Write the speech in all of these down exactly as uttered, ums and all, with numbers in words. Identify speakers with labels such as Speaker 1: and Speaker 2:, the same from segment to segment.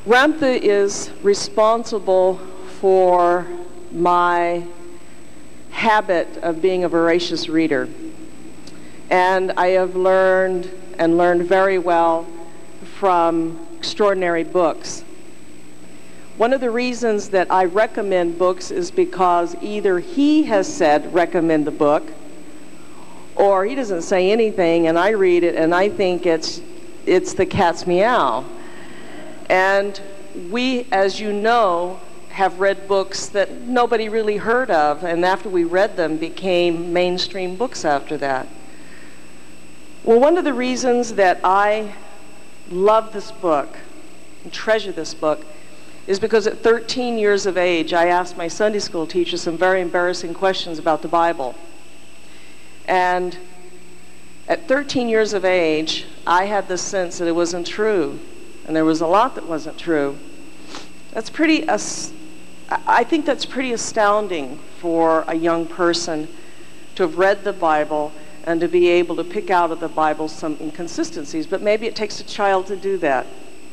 Speaker 1: Ramtha is responsible for my habit of being a voracious reader. And I have learned, and learned very well, from extraordinary books. One of the reasons that I recommend books is because either he has said recommend the book, or he doesn't say anything and I read it and I think it's it's the cat's meow. And we, as you know, have read books that nobody really heard of, and after we read them became mainstream books after that. Well, one of the reasons that I love this book and treasure this book is because at thirteen years of age, I asked my Sunday school teacher some very embarrassing questions about the Bible. And at thirteen years of age, I had the sense that it wasn't true, and there was a lot that wasn't true. That's pretty, I think that's pretty astounding for a young person to have read the Bible and to be able to pick out of the Bible some inconsistencies, but maybe it takes a child to do that.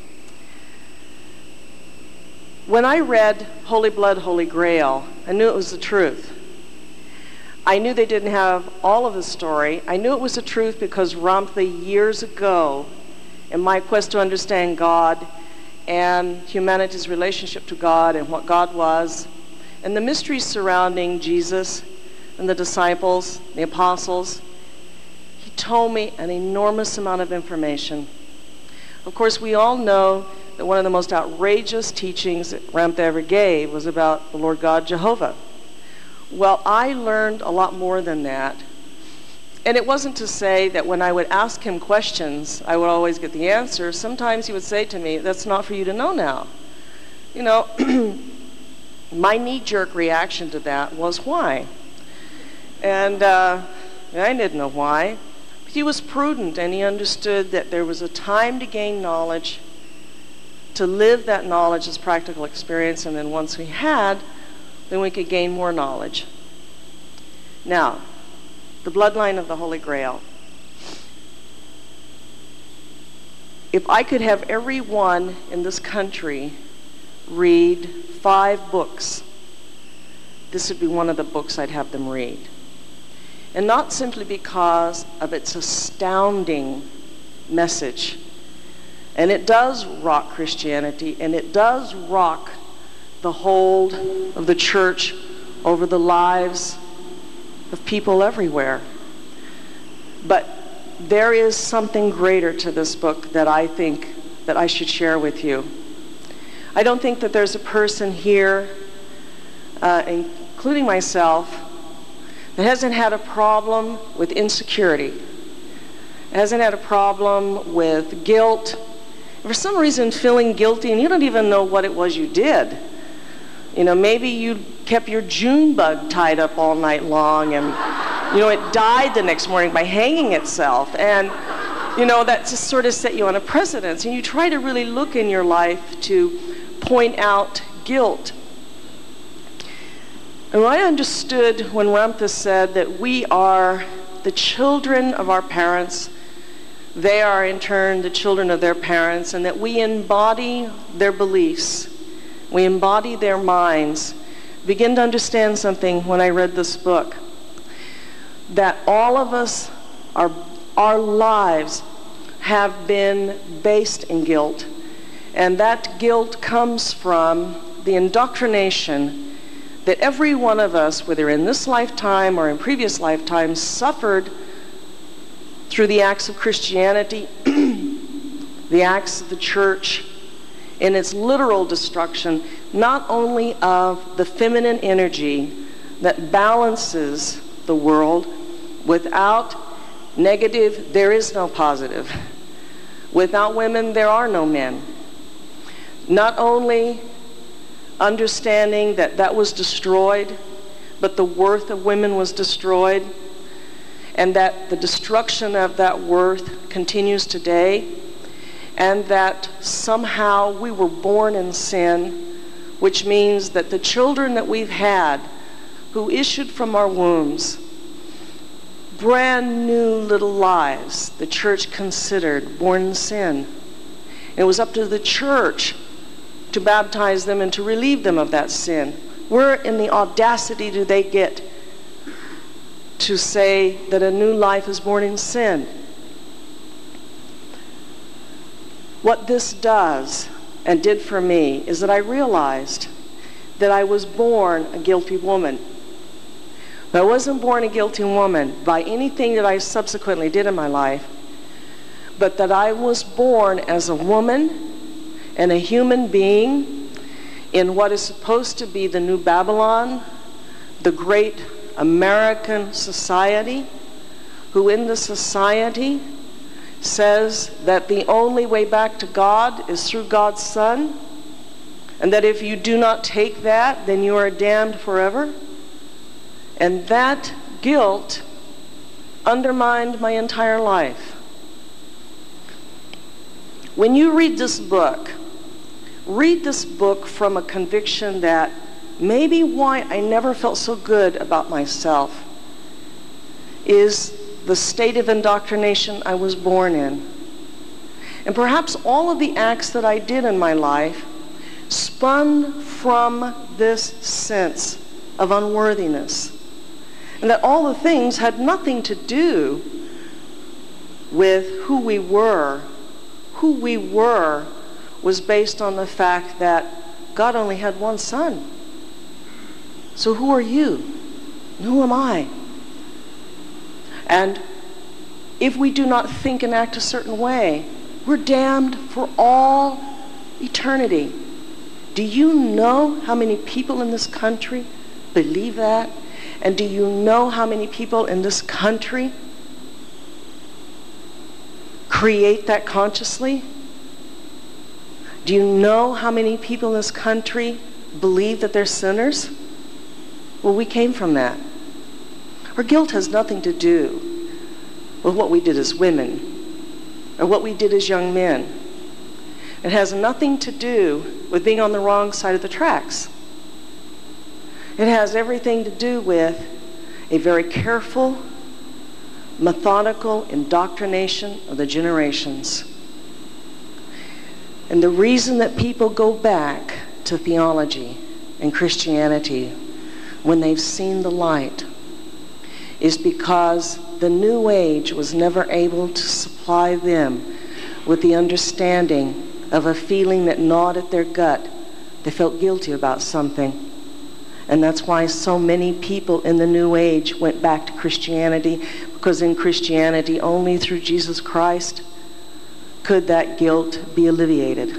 Speaker 1: When I read Holy Blood, Holy Grail, I knew it was the truth. I knew they didn't have all of the story. I knew it was the truth because Ramtha years ago, in my quest to understand God and humanity's relationship to God and what God was, and the mysteries surrounding Jesus and the disciples, the apostles, he told me an enormous amount of information. Of course, we all know that one of the most outrageous teachings that Ramtha ever gave was about the Lord God Jehovah. Well, I learned a lot more than that. And it wasn't to say that when I would ask him questions, I would always get the answer. Sometimes he would say to me, that's not for you to know now. You know, my knee-jerk reaction to that was why? And uh, I didn't know why. But he was prudent, and he understood that there was a time to gain knowledge, to live that knowledge as practical experience, and then once we had, then we could gain more knowledge. Now, the bloodline of the Holy Grail. If I could have everyone in this country read five books, this would be one of the books I'd have them read. And not simply because of its astounding message. And it does rock Christianity, and it does rock the hold of the church over the lives of people everywhere. But there is something greater to this book that I think that I should share with you. I don't think that there's a person here, uh, including myself, that hasn't had a problem with insecurity, hasn't had a problem with guilt, for some reason feeling guilty and you don't even know what it was you did. You know, maybe you kept your June bug tied up all night long and, you know, it died the next morning by hanging itself. And, you know, that just sort of set you on a precedence. And you try to really look in your life to point out guilt. And I understood when Ramtha said that we are the children of our parents, they are in turn the children of their parents, and that we embody their beliefs. We embody their minds. Begin to understand something when I read this book. That all of us, our, our lives have been based in guilt. And that guilt comes from the indoctrination that every one of us, whether in this lifetime or in previous lifetimes, suffered through the acts of Christianity, the acts of the church, in its literal destruction, not only of the feminine energy that balances the world. Without negative, there is no positive. Without women, there are no men. Not only understanding that that was destroyed, but the worth of women was destroyed, and that the destruction of that worth continues today, and that somehow we were born in sin, which means that the children that we've had who issued from our wombs brand new little lives the church considered born in sin. It was up to the church to baptize them and to relieve them of that sin? Where in the audacity do they get to say that a new life is born in sin? What this does, and did for me, is that I realized that I was born a guilty woman. But I wasn't born a guilty woman by anything that I subsequently did in my life, but that I was born as a woman and a human being in what is supposed to be the new Babylon, the great American society, who in the society says that the only way back to God is through God's Son, and that if you do not take that, then you are damned forever. And that guilt undermined my entire life. When you read this book, read this book from a conviction that maybe why I never felt so good about myself is the state of indoctrination I was born in. And perhaps all of the acts that I did in my life spun from this sense of unworthiness. And that all the things had nothing to do with who we were. Who we were was based on the fact that God only had one Son. So who are you? Who am I? And if we do not think and act a certain way, we're damned for all eternity. Do you know how many people in this country believe that? And do you know how many people in this country create that consciously? Do you know how many people in this country believe that they're sinners? Well, we came from that. Our guilt has nothing to do with what we did as women or what we did as young men. It has nothing to do with being on the wrong side of the tracks. It has everything to do with a very careful, methodical indoctrination of the generations. And the reason that people go back to theology and Christianity when they've seen the light is because the New Age was never able to supply them with the understanding of a feeling that gnawed at their gut. They felt guilty about something. And that's why so many people in the New Age went back to Christianity, because in Christianity, only through Jesus Christ could that guilt be alleviated.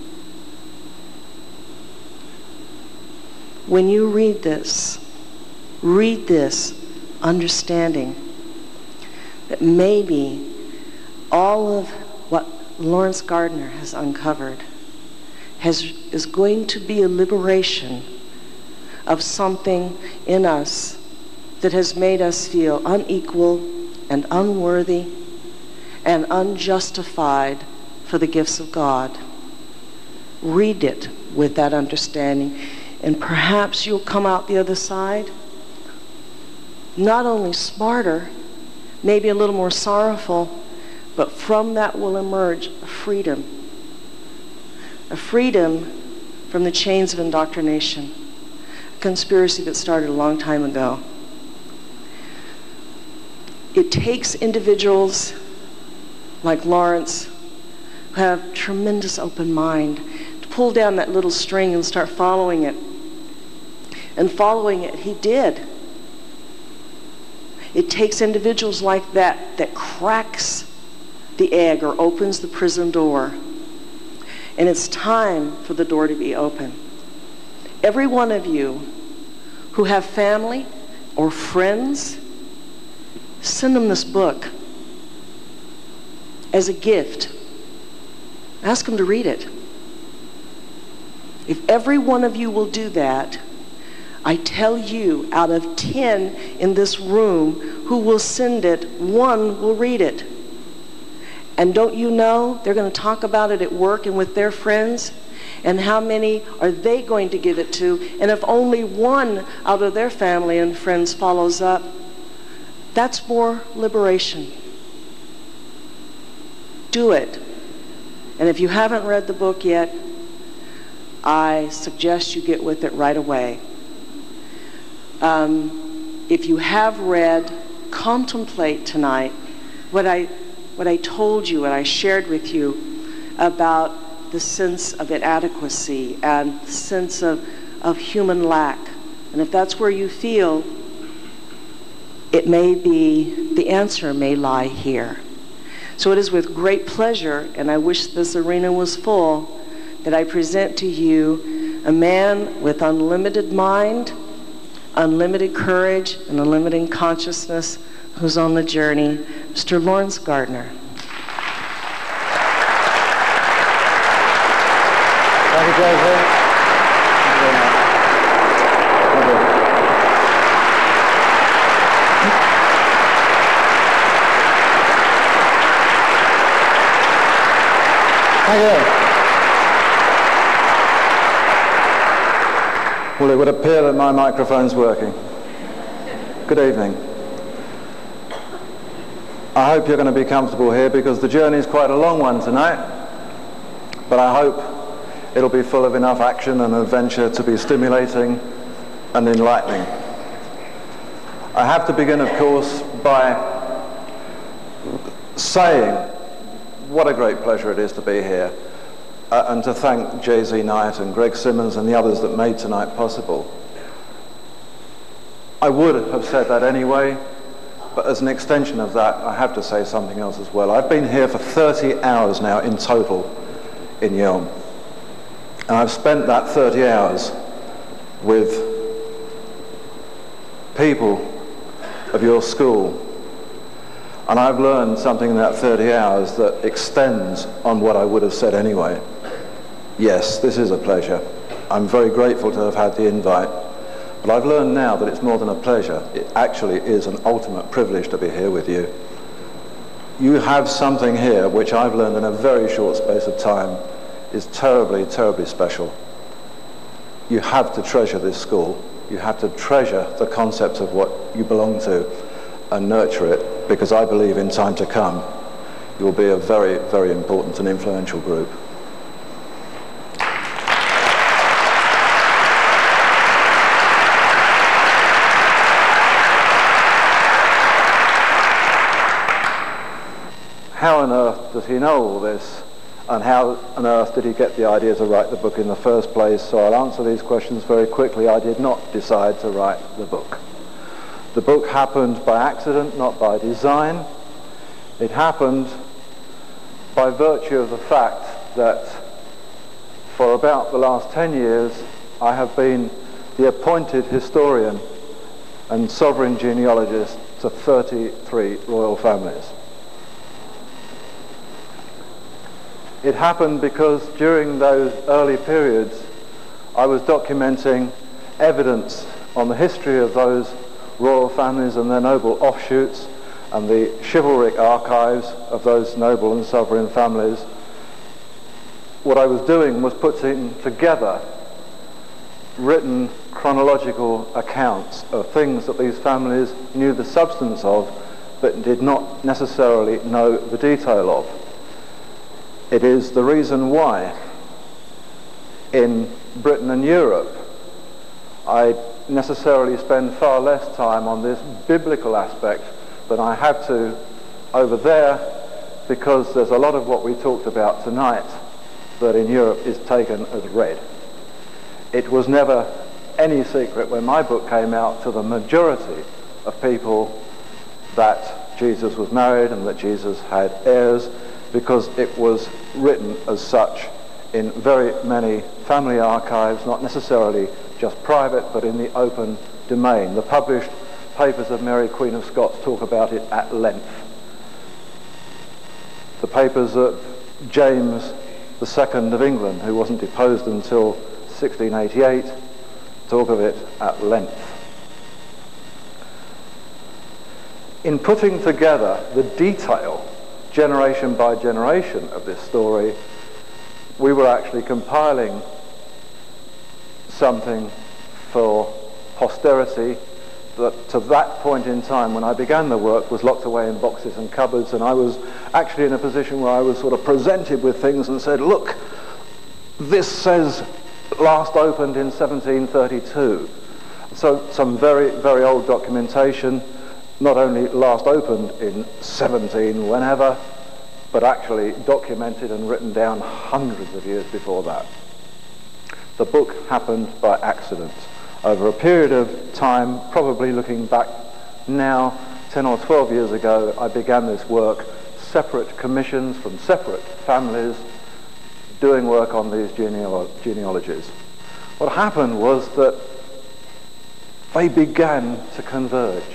Speaker 1: When you read this, read this understanding that maybe all of what Laurence Gardner has uncovered has, is going to be a liberation of something in us that has made us feel unequal and unworthy and unjustified for the gifts of God. Read it with that understanding, and perhaps you'll come out the other side not only smarter, maybe a little more sorrowful, but from that will emerge a freedom. A freedom from the chains of indoctrination. A conspiracy that started a long time ago. It takes individuals like Laurence who have tremendous open mind to pull down that little string and start following it. And following it, he did. It takes individuals like that that cracks the egg or opens the prison door. And it's time for the door to be open. Every one of you who have family or friends, send them this book as a gift. Ask them to read it. If every one of you will do that, I tell you, out of ten in this room who will send it, one will read it. And don't you know, they're going to talk about it at work and with their friends, and how many are they going to give it to? And if only one out of their family and friends follows up, that's more liberation. Do it. And if you haven't read the book yet, I suggest you get with it right away. Um, if you have read, contemplate tonight what I, what I told you, what I shared with you about the sense of inadequacy and the sense of, of human lack. And if that's where you feel, it may be, the answer may lie here. So it is with great pleasure, and I wish this arena was full, that I present to you a man with unlimited mind, unlimited courage, and unlimited consciousness who's on the journey, Mister Laurence Gardner.
Speaker 2: Thank you, Joseph. Thank you very much. Thank you. Thank you. Well, it would appear that my microphone's working. Good evening. I hope you're going to be comfortable here because the journey is quite a long one tonight, but I hope it'll be full of enough action and adventure to be stimulating and enlightening. I have to begin, of course, by saying what a great pleasure it is to be here, uh, and to thank J Z Knight and Greg Simmons and the others that made tonight possible. I would have said that anyway, but as an extension of that, I have to say something else as well. I've been here for thirty hours now in total in Yelm. And I've spent that thirty hours with people of your school. And I've learned something in that thirty hours that extends on what I would have said anyway. Yes, this is a pleasure. I'm very grateful to have had the invite. But I've learned now that it's more than a pleasure. It actually is an ultimate privilege to be here with you. You have something here which I've learned in a very short space of time is terribly, terribly special. You have to treasure this school. You have to treasure the concept of what you belong to and nurture it, because I believe in time to come you will be a very, very important and influential group. How on earth does he know all this? And how on earth did he get the idea to write the book in the first place? So I'll answer these questions very quickly. I did not decide to write the book. The book happened by accident, not by design. It happened by virtue of the fact that for about the last ten years I have been the appointed historian and sovereign genealogist to thirty-three royal families. It happened because during those early periods I was documenting evidence on the history of those royal families and their noble offshoots and the chivalric archives of those noble and sovereign families. What I was doing was putting together written chronological accounts of things that these families knew the substance of but did not necessarily know the detail of. It is the reason why in Britain and Europe I necessarily spend far less time on this biblical aspect than I have to over there, because there's a lot of what we talked about tonight that in Europe is taken as read. It was never any secret when my book came out to the majority of people that Jesus was married and that Jesus had heirs, because it was written as such in very many family archives, not necessarily just private, but in the open domain. The published papers of Mary, Queen of Scots, talk about it at length. The papers of James the Second of England, who wasn't deposed until sixteen eighty-eight, talk of it at length. In putting together the detail, generation by generation, of this story, we were actually compiling something for posterity that to that point in time when I began the work was locked away in boxes and cupboards, and I was actually in a position where I was sort of presented with things and said, look, this says last opened in seventeen thirty-two. So some very, very old documentation, not only last opened in seventeen whenever, but actually documented and written down hundreds of years before that. The book happened by accident. Over a period of time, probably looking back now, ten or twelve years ago, I began this work, separate commissions from separate families, doing work on these genealo- genealogies. What happened was that they began to converge.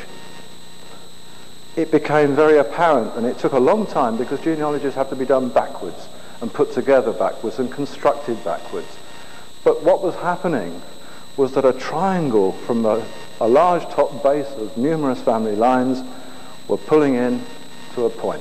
Speaker 2: It became very apparent, and it took a long time because genealogies have to be done backwards and put together backwards and constructed backwards. But what was happening was that a triangle from a, a large top base of numerous family lines were pulling in to a point.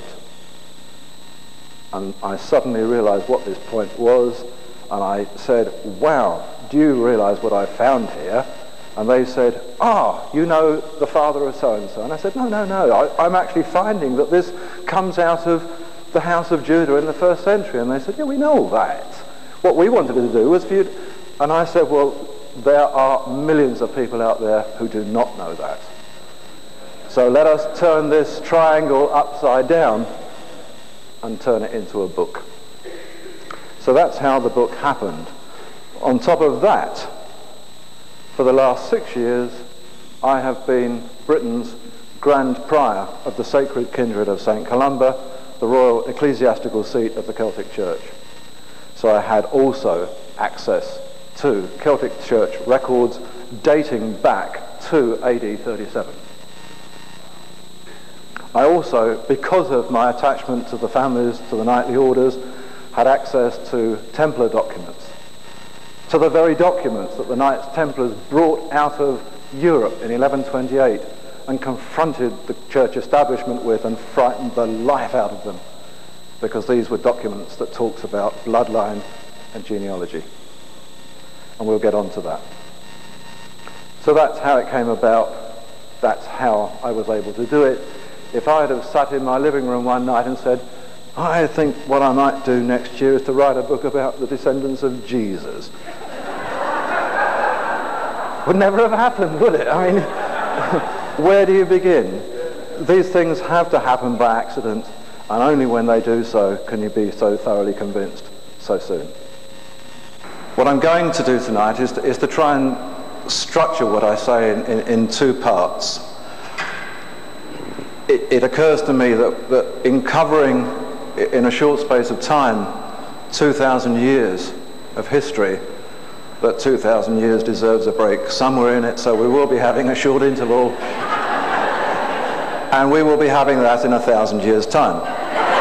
Speaker 2: And I suddenly realized what this point was, and I said, wow, do you realize what I found here? And they said, ah, you know the father of so-and-so. And I said, no, no, no, I, I'm actually finding that this comes out of the house of Judah in the first century. And they said, yeah, we know all that. What we wanted to do was for you to... And I said, well, there are millions of people out there who do not know that. So let us turn this triangle upside down and turn it into a book. So that's how the book happened. On top of that, for the last six years, I have been Britain's Grand Prior of the Sacred Kindred of Saint Columba, the royal ecclesiastical seat of the Celtic Church. So I had also access to Celtic Church records dating back to A D thirty-seven. I also, because of my attachment to the families, to the knightly orders, had access to Templar documents, to the very documents that the Knights Templars brought out of Europe in eleven twenty-eight and confronted the church establishment with and frightened the life out of them, because these were documents that talks about bloodline and genealogy. And we'll get on to that. So that's how it came about. That's how I was able to do it. If I had have sat in my living room one night and said, I think what I might do next year is to write a book about the descendants of Jesus, would never have happened, would it? I mean, where do you begin? These things have to happen by accident, and only when they do so can you be so thoroughly convinced so soon. What I'm going to do tonight is to, is to try and structure what I say in, in, in two parts. It, it occurs to me that, that in covering, in a short space of time, two thousand years of history, that two thousand years deserves a break somewhere in it, so we will be having a short interval, and we will be having that in a thousand years' time.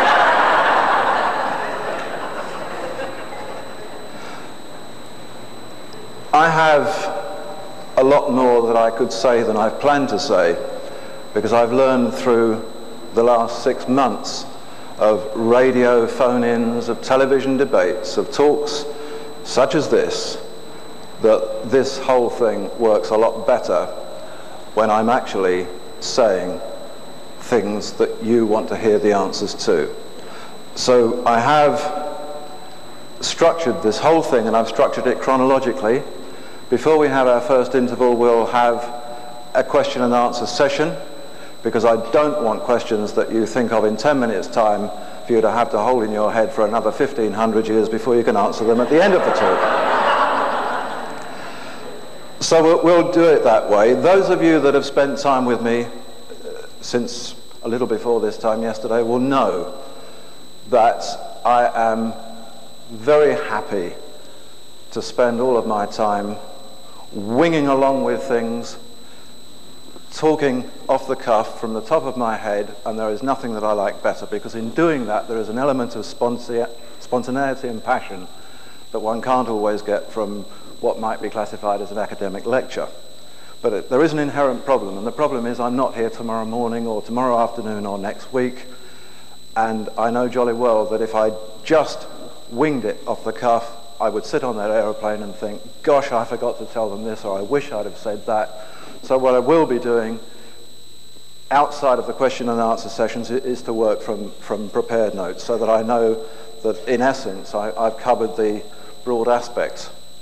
Speaker 2: I have a lot more that I could say than I've planned to say, because I've learned through the last six months of radio phone-ins, of television debates, of talks such as this, that this whole thing works a lot better when I'm actually saying things that you want to hear the answers to. So I have structured this whole thing, and I've structured it chronologically. Before we have our first interval, we'll have a question and answer session, because I don't want questions that you think of in ten minutes' time for you to have to hold in your head for another fifteen hundred years before you can answer them at the end of the talk. So we'll, we'll do it that way. Those of you that have spent time with me uh, since a little before this time yesterday will know that I am very happy to spend all of my time winging along with things, talking off the cuff from the top of my head, and there is nothing that I like better, because in doing that there is an element of sponta- spontaneity and passion that one can't always get from what might be classified as an academic lecture. But it, there is an inherent problem, and the problem is I'm not here tomorrow morning or tomorrow afternoon or next week, and I know jolly well that if I just winged it off the cuff, I would sit on that aeroplane and think, gosh, I forgot to tell them this, or I wish I'd have said that. So what I will be doing outside of the question and answer sessions is to work from, from prepared notes, so that I know that in essence I, I've covered the broad aspects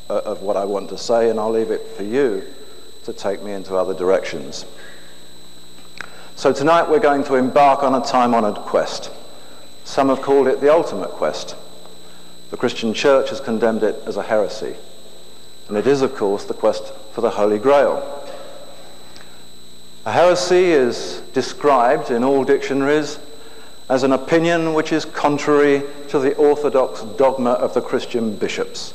Speaker 2: uh, of what I want to say, and I'll leave it for you to take me into other directions. So tonight we're going to embark on a time-honoured quest. Some have called it the ultimate quest. The Christian Church has condemned it as a heresy. And it is, of course, the quest for the Holy Grail. A heresy is described in all dictionaries as an opinion which is contrary to the orthodox dogma of the Christian bishops.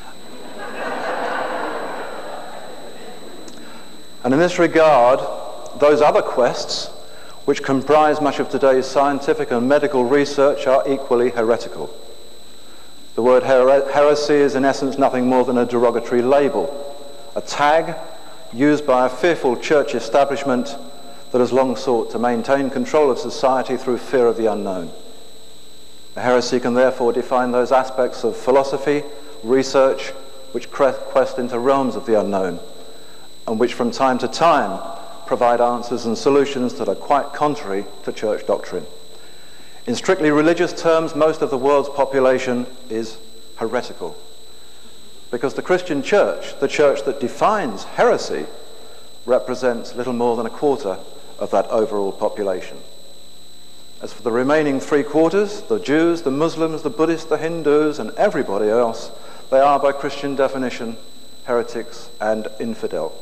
Speaker 2: And in this regard, those other quests, which comprise much of today's scientific and medical research, are equally heretical. The word her- heresy is in essence nothing more than a derogatory label, a tag used by a fearful church establishment that has long sought to maintain control of society through fear of the unknown. A heresy can therefore define those aspects of philosophy, research, which quest into realms of the unknown, and which from time to time provide answers and solutions that are quite contrary to church doctrine. In strictly religious terms, most of the world's population is heretical, because the Christian church, the church that defines heresy, represents little more than a quarter of that overall population. As for the remaining three quarters, the Jews, the Muslims, the Buddhists, the Hindus, and everybody else, they are by Christian definition heretics and infidel.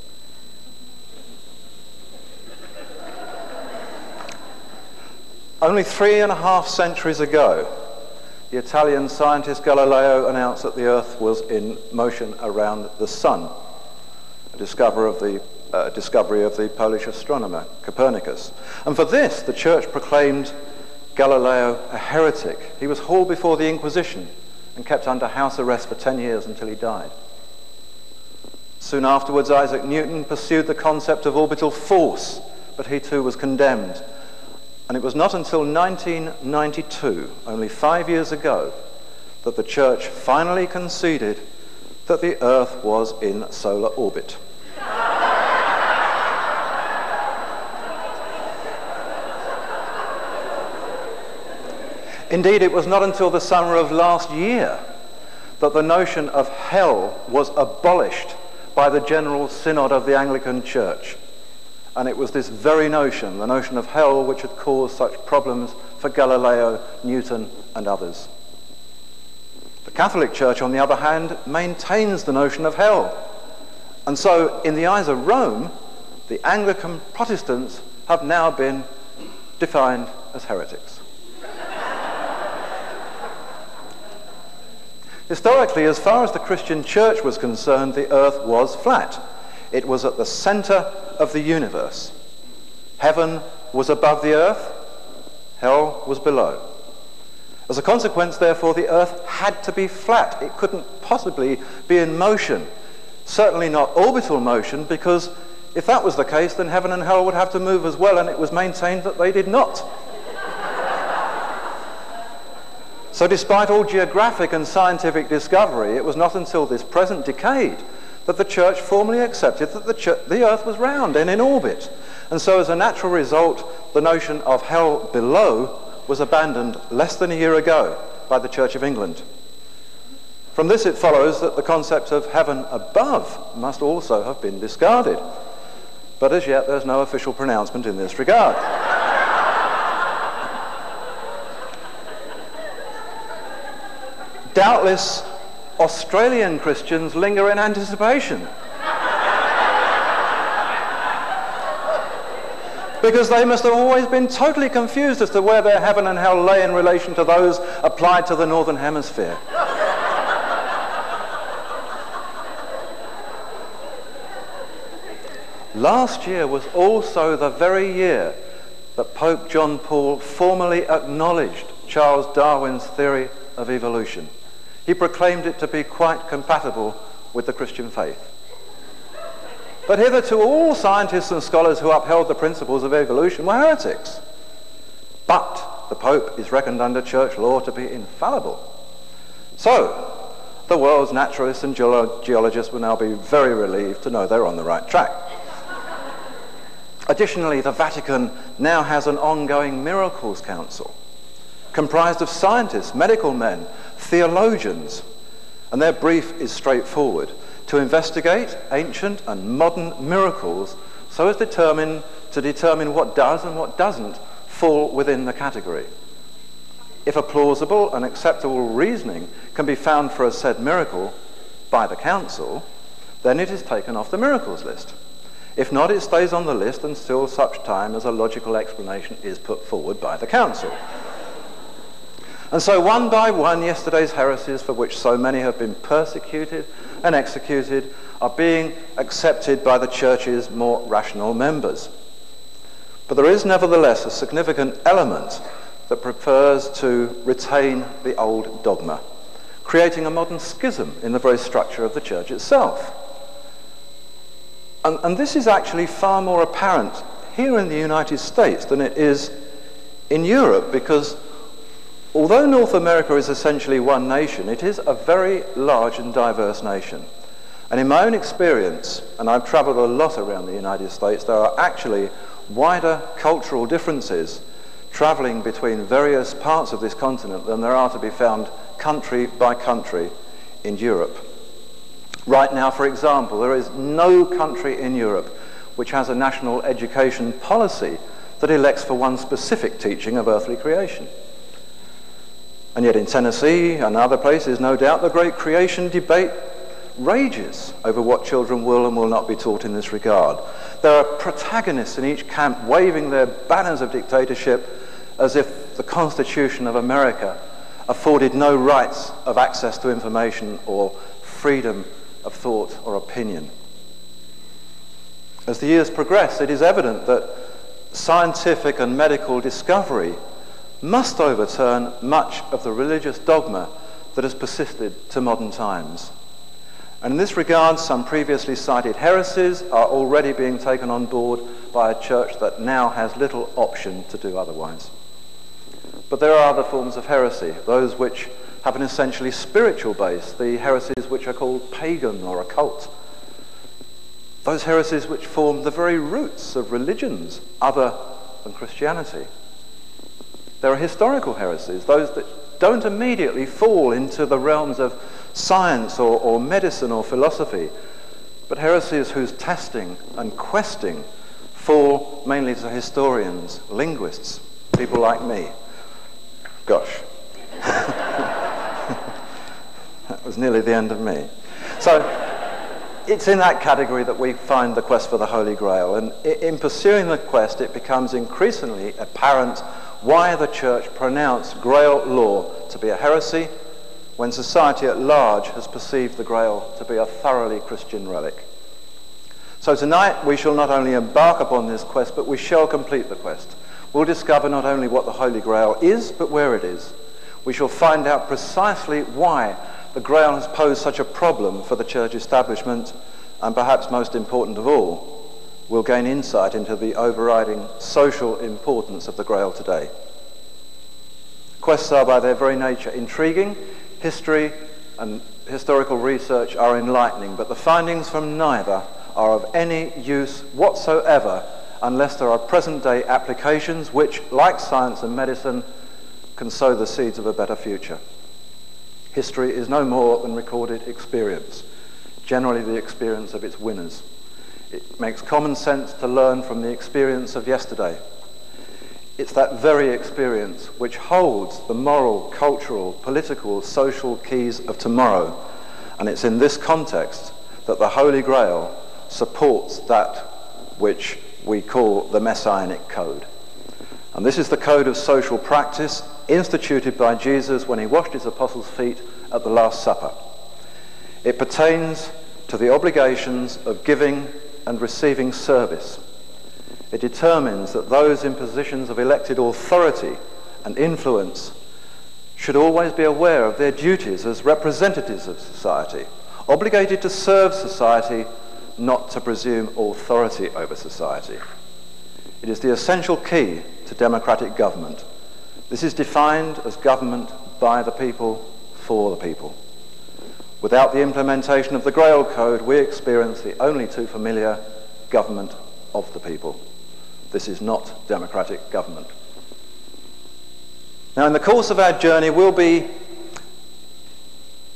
Speaker 2: Only three and a half centuries ago, the Italian scientist Galileo announced that the Earth was in motion around the sun, a discovery of the, uh, discovery of the Polish astronomer Copernicus. And for this, the church proclaimed Galileo a heretic. He was hauled before the Inquisition and kept under house arrest for ten years until he died. Soon afterwards, Isaac Newton pursued the concept of orbital force, but he too was condemned. And it was not until nineteen ninety-two, only five years ago, that the church finally conceded that the Earth was in solar orbit. Indeed, it was not until the summer of last year that the notion of hell was abolished by the General Synod of the Anglican Church. And it was this very notion, the notion of hell, which had caused such problems for Galileo, Newton, and others. The Catholic Church, on the other hand, maintains the notion of hell. And so, in the eyes of Rome, the Anglican Protestants have now been defined as heretics. Historically, as far as the Christian Church was concerned, the earth was flat. It was at the center of the universe. Heaven was above the earth, hell was below. As a consequence, therefore, the earth had to be flat. It couldn't possibly be in motion, certainly not orbital motion, because if that was the case, then heaven and hell would have to move as well, and it was maintained that they did not. So despite all geographic and scientific discovery, it was not until this present decade that the church formally accepted that the, ch- the earth was round and in orbit. And so as a natural result, the notion of hell below was abandoned less than a year ago by the Church of England. From this it follows that the concept of heaven above must also have been discarded. But as yet there's no official pronouncement in this regard. Doubtless, Australian Christians linger in anticipation, because they must have always been totally confused as to where their heaven and hell lay in relation to those applied to the Northern Hemisphere. Last year was also the very year that Pope John Paul formally acknowledged Charles Darwin's theory of evolution. He proclaimed it to be quite compatible with the Christian faith. But hitherto all scientists and scholars who upheld the principles of evolution were heretics. But the Pope is reckoned under church law to be infallible. So the world's naturalists and geolo- geologists will now be very relieved to know they're on the right track. Additionally, the Vatican now has an ongoing miracles council, comprised of scientists, medical men, theologians, And their brief is straightforward: to investigate ancient and modern miracles so as determine, to determine what does and what doesn't fall within the category. If a plausible and acceptable reasoning can be found for a said miracle by the council, then it is taken off the miracles list. If not, it stays on the list until such time as a logical explanation is put forward by the council. And so one by one, yesterday's heresies, for which so many have been persecuted and executed, are being accepted by the church's more rational members. But there is nevertheless a significant element that prefers to retain the old dogma, creating a modern schism in the very structure of the church itself. And, and this is actually far more apparent here in the United States than it is in Europe, because although North America is essentially one nation, it is a very large and diverse nation. And in my own experience, and I've travelled a lot around the United States, there are actually wider cultural differences travelling between various parts of this continent than there are to be found country by country in Europe. Right now, for example, there is no country in Europe which has a national education policy that elects for one specific teaching of earthly creation. And yet in Tennessee and other places, no doubt, the great creation debate rages over what children will and will not be taught in this regard. There are protagonists in each camp waving their banners of dictatorship as if the Constitution of America afforded no rights of access to information or freedom of thought or opinion. As the years progress, it is evident that scientific and medical discovery must overturn much of the religious dogma that has persisted to modern times. And in this regard, some previously cited heresies are already being taken on board by a church that now has little option to do otherwise. But there are other forms of heresy, those which have an essentially spiritual base, the heresies which are called pagan or occult. Those heresies which form the very roots of religions other than Christianity. There are historical heresies, those that don't immediately fall into the realms of science or, or medicine or philosophy, but heresies whose testing and questing fall mainly to historians, linguists, people like me. Gosh. That was nearly the end of me. So it's in that category that we find the quest for the Holy Grail, and in pursuing the quest it becomes increasingly apparent why the church pronounced Grail law to be a heresy when society at large has perceived the Grail to be a thoroughly Christian relic. So tonight we shall not only embark upon this quest, but we shall complete the quest. We'll discover not only what the Holy Grail is, but where it is. We shall find out precisely why the Grail has posed such a problem for the church establishment, and perhaps most important of all, we'll gain insight into the overriding social importance of the Grail today. Quests are by their very nature intriguing. History and historical research are enlightening, but the findings from neither are of any use whatsoever unless there are present-day applications which, like science and medicine, can sow the seeds of a better future. History is no more than recorded experience, generally the experience of its winners. It makes common sense to learn from the experience of yesterday. It's that very experience which holds the moral, cultural, political, social keys of tomorrow, and it's in this context that the Holy Grail supports that which we call the Messianic Code. And this is the code of social practice instituted by Jesus when he washed his apostles' feet at the Last Supper. It pertains to the obligations of giving and receiving service. It determines that those in positions of elected authority and influence should always be aware of their duties as representatives of society, obligated to serve society, not to presume authority over society. It is the essential key to democratic government. This is defined as government by the people, for the people. Without the implementation of the Grail Code, we experience the only too familiar government of the people. This is not democratic government. Now, in the course of our journey, we'll be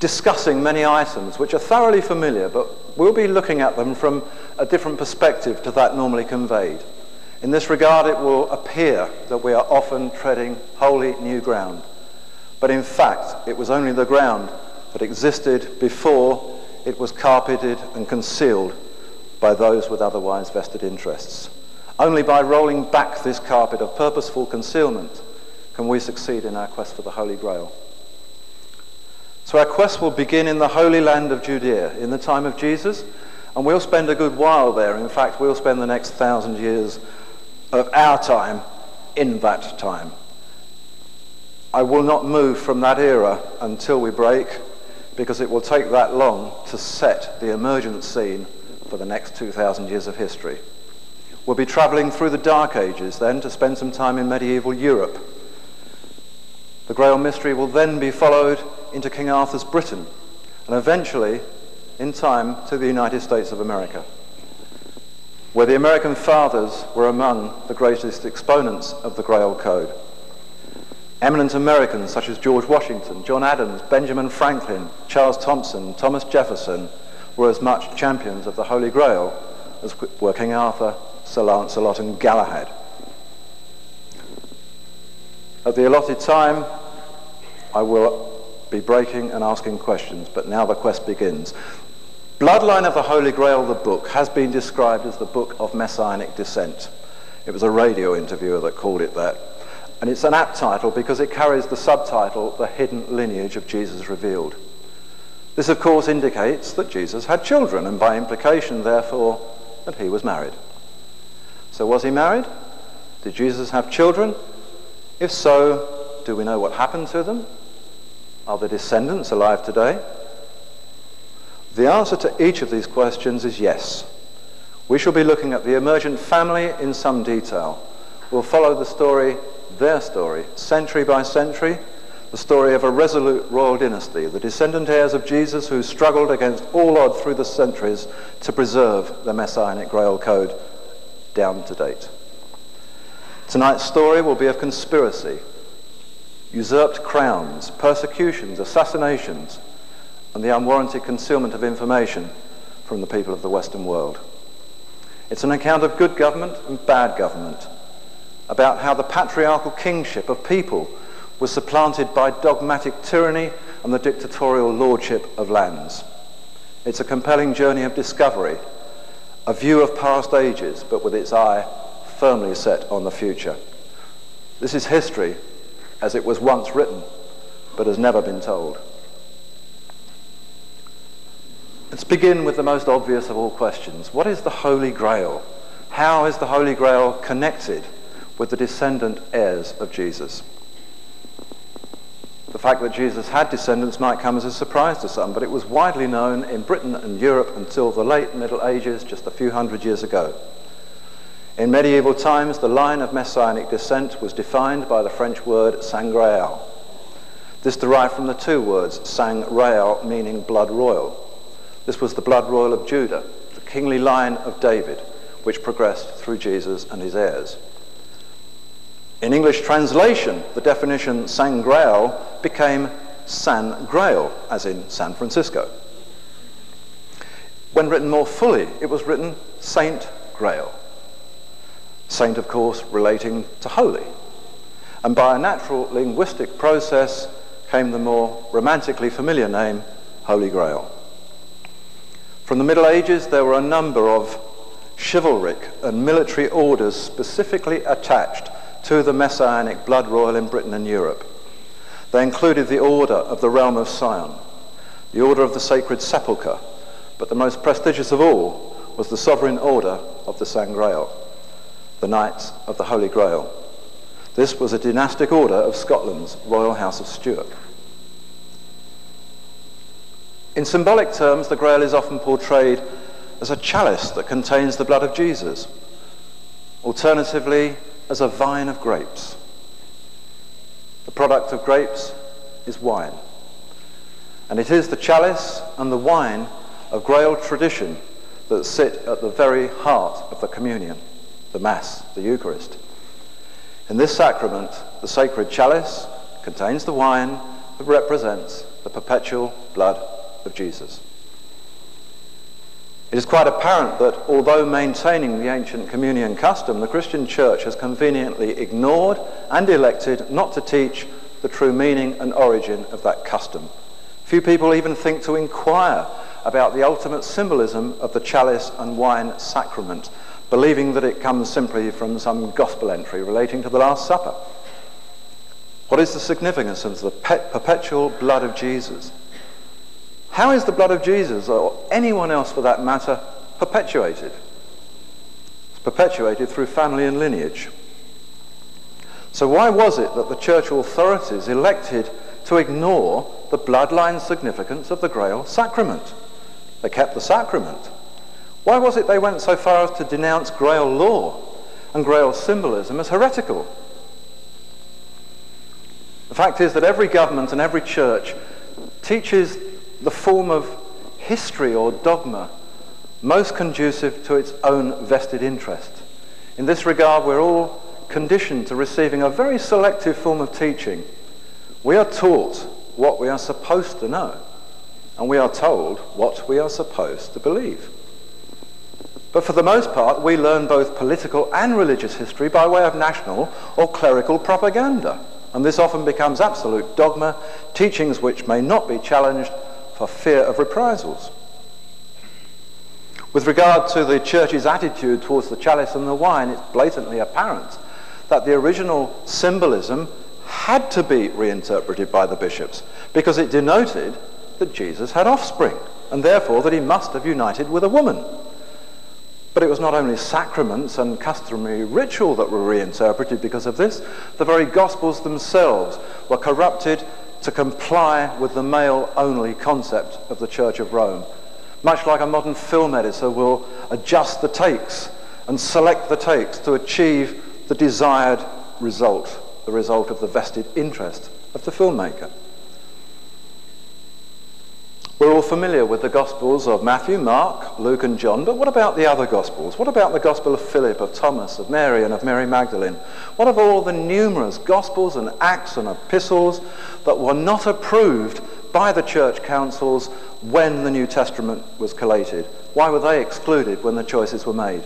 Speaker 2: discussing many items which are thoroughly familiar, but we'll be looking at them from a different perspective to that normally conveyed. In this regard, it will appear that we are often treading wholly new ground. But in fact, it was only the ground that existed before it was carpeted and concealed by those with otherwise vested interests. Only by rolling back this carpet of purposeful concealment can we succeed in our quest for the Holy Grail. So our quest will begin in the Holy Land of Judea in the time of Jesus, and we'll spend a good while there. In fact, we'll spend the next thousand years of our time in that time. I will not move from that era until we break, because it will take that long to set the emergent scene for the next two thousand years of history. We'll be travelling through the Dark Ages then to spend some time in medieval Europe. The Grail mystery will then be followed into King Arthur's Britain, and eventually, in time, to the United States of America, where the American fathers were among the greatest exponents of the Grail Code. Eminent Americans such as George Washington, John Adams, Benjamin Franklin, Charles Thompson, Thomas Jefferson were as much champions of the Holy Grail as were King Arthur, Sir Lancelot and Galahad. At the allotted time, I will be breaking and asking questions, but now the quest begins. Bloodline of the Holy Grail, the book, has been described as the book of messianic descent. It was a radio interviewer that called it that. And it's an apt title because it carries the subtitle, The Hidden Lineage of Jesus Revealed. This, of course, indicates that Jesus had children, and by implication, therefore, that he was married. So was he married? Did Jesus have children? If so, do we know what happened to them? Are the descendants alive today? The answer to each of these questions is yes. We shall be looking at the emergent family in some detail. We'll follow the story, their story, century by century, the story of a resolute royal dynasty, the descendant heirs of Jesus who struggled against all odds through the centuries to preserve the Messianic Grail Code down to date. Tonight's story will be of conspiracy, usurped crowns, persecutions, assassinations, and the unwarranted concealment of information from the people of the Western world. It's an account of good government and bad government, about how the patriarchal kingship of people was supplanted by dogmatic tyranny and the dictatorial lordship of lands. It's a compelling journey of discovery, a view of past ages, but with its eye firmly set on the future. This is history as it was once written, but has never been told. Let's begin with the most obvious of all questions. What is the Holy Grail? How is the Holy Grail connected with the descendant heirs of Jesus? The fact that Jesus had descendants might come as a surprise to some, but it was widely known in Britain and Europe until the late Middle Ages, just a few hundred years ago. In medieval times, the line of messianic descent was defined by the French word sang Grail. This derived from the two words sang Rael, meaning blood royal. This was the blood royal of Judah, the kingly line of David, which progressed through Jesus and his heirs. In English translation, the definition Sang Grail became San Grail, as in San Francisco. When written more fully, it was written Saint Grail. Saint, of course, relating to holy. And by a natural linguistic process came the more romantically familiar name Holy Grail. From the Middle Ages, there were a number of chivalric and military orders specifically attached to the Messianic blood royal in Britain and Europe. They included the Order of the Realm of Sion, the Order of the Sacred Sepulchre, but the most prestigious of all was the Sovereign Order of the Sang Grail, the Knights of the Holy Grail. This was a dynastic order of Scotland's Royal House of Stuart. In symbolic terms, the Grail is often portrayed as a chalice that contains the blood of Jesus, alternatively as a vine of grapes. The product of grapes is wine, and it is the chalice and the wine of Grail tradition that sit at the very heart of the communion, the Mass, the Eucharist. In this sacrament, the sacred chalice contains the wine that represents the perpetual blood of Jesus. It is quite apparent that although maintaining the ancient communion custom, the Christian Church has conveniently ignored and elected not to teach the true meaning and origin of that custom. Few people even think to inquire about the ultimate symbolism of the chalice and wine sacrament, believing that it comes simply from some gospel entry relating to the Last Supper. What is the significance of the perpetual blood of Jesus? How is the blood of Jesus, or anyone else for that matter, perpetuated? It's perpetuated through family and lineage. So why was it that the church authorities elected to ignore the bloodline significance of the Grail sacrament? They kept the sacrament. Why was it they went so far as to denounce Grail law and Grail symbolism as heretical? The fact is that every government and every church teaches the form of history or dogma most conducive to its own vested interest. In this regard, we're all conditioned to receiving a very selective form of teaching. We are taught what we are supposed to know, and we are told what we are supposed to believe. But for the most part, we learn both political and religious history by way of national or clerical propaganda, and this often becomes absolute dogma, teachings which may not be challenged for fear of reprisals. With regard to the church's attitude towards the chalice and the wine, it's blatantly apparent that the original symbolism had to be reinterpreted by the bishops because it denoted that Jesus had offspring and therefore that he must have united with a woman. But it was not only sacraments and customary ritual that were reinterpreted because of this. The very Gospels themselves were corrupted to comply with the male-only concept of the Church of Rome. Much like a modern film editor will adjust the takes and select the takes to achieve the desired result, the result of the vested interest of the filmmaker. We're all familiar with the Gospels of Matthew, Mark, Luke and John, but what about the other Gospels? What about the Gospel of Philip, of Thomas, of Mary and of Mary Magdalene? What of all the numerous Gospels and Acts and epistles that were not approved by the church councils when the New Testament was collated? Why were they excluded when the choices were made?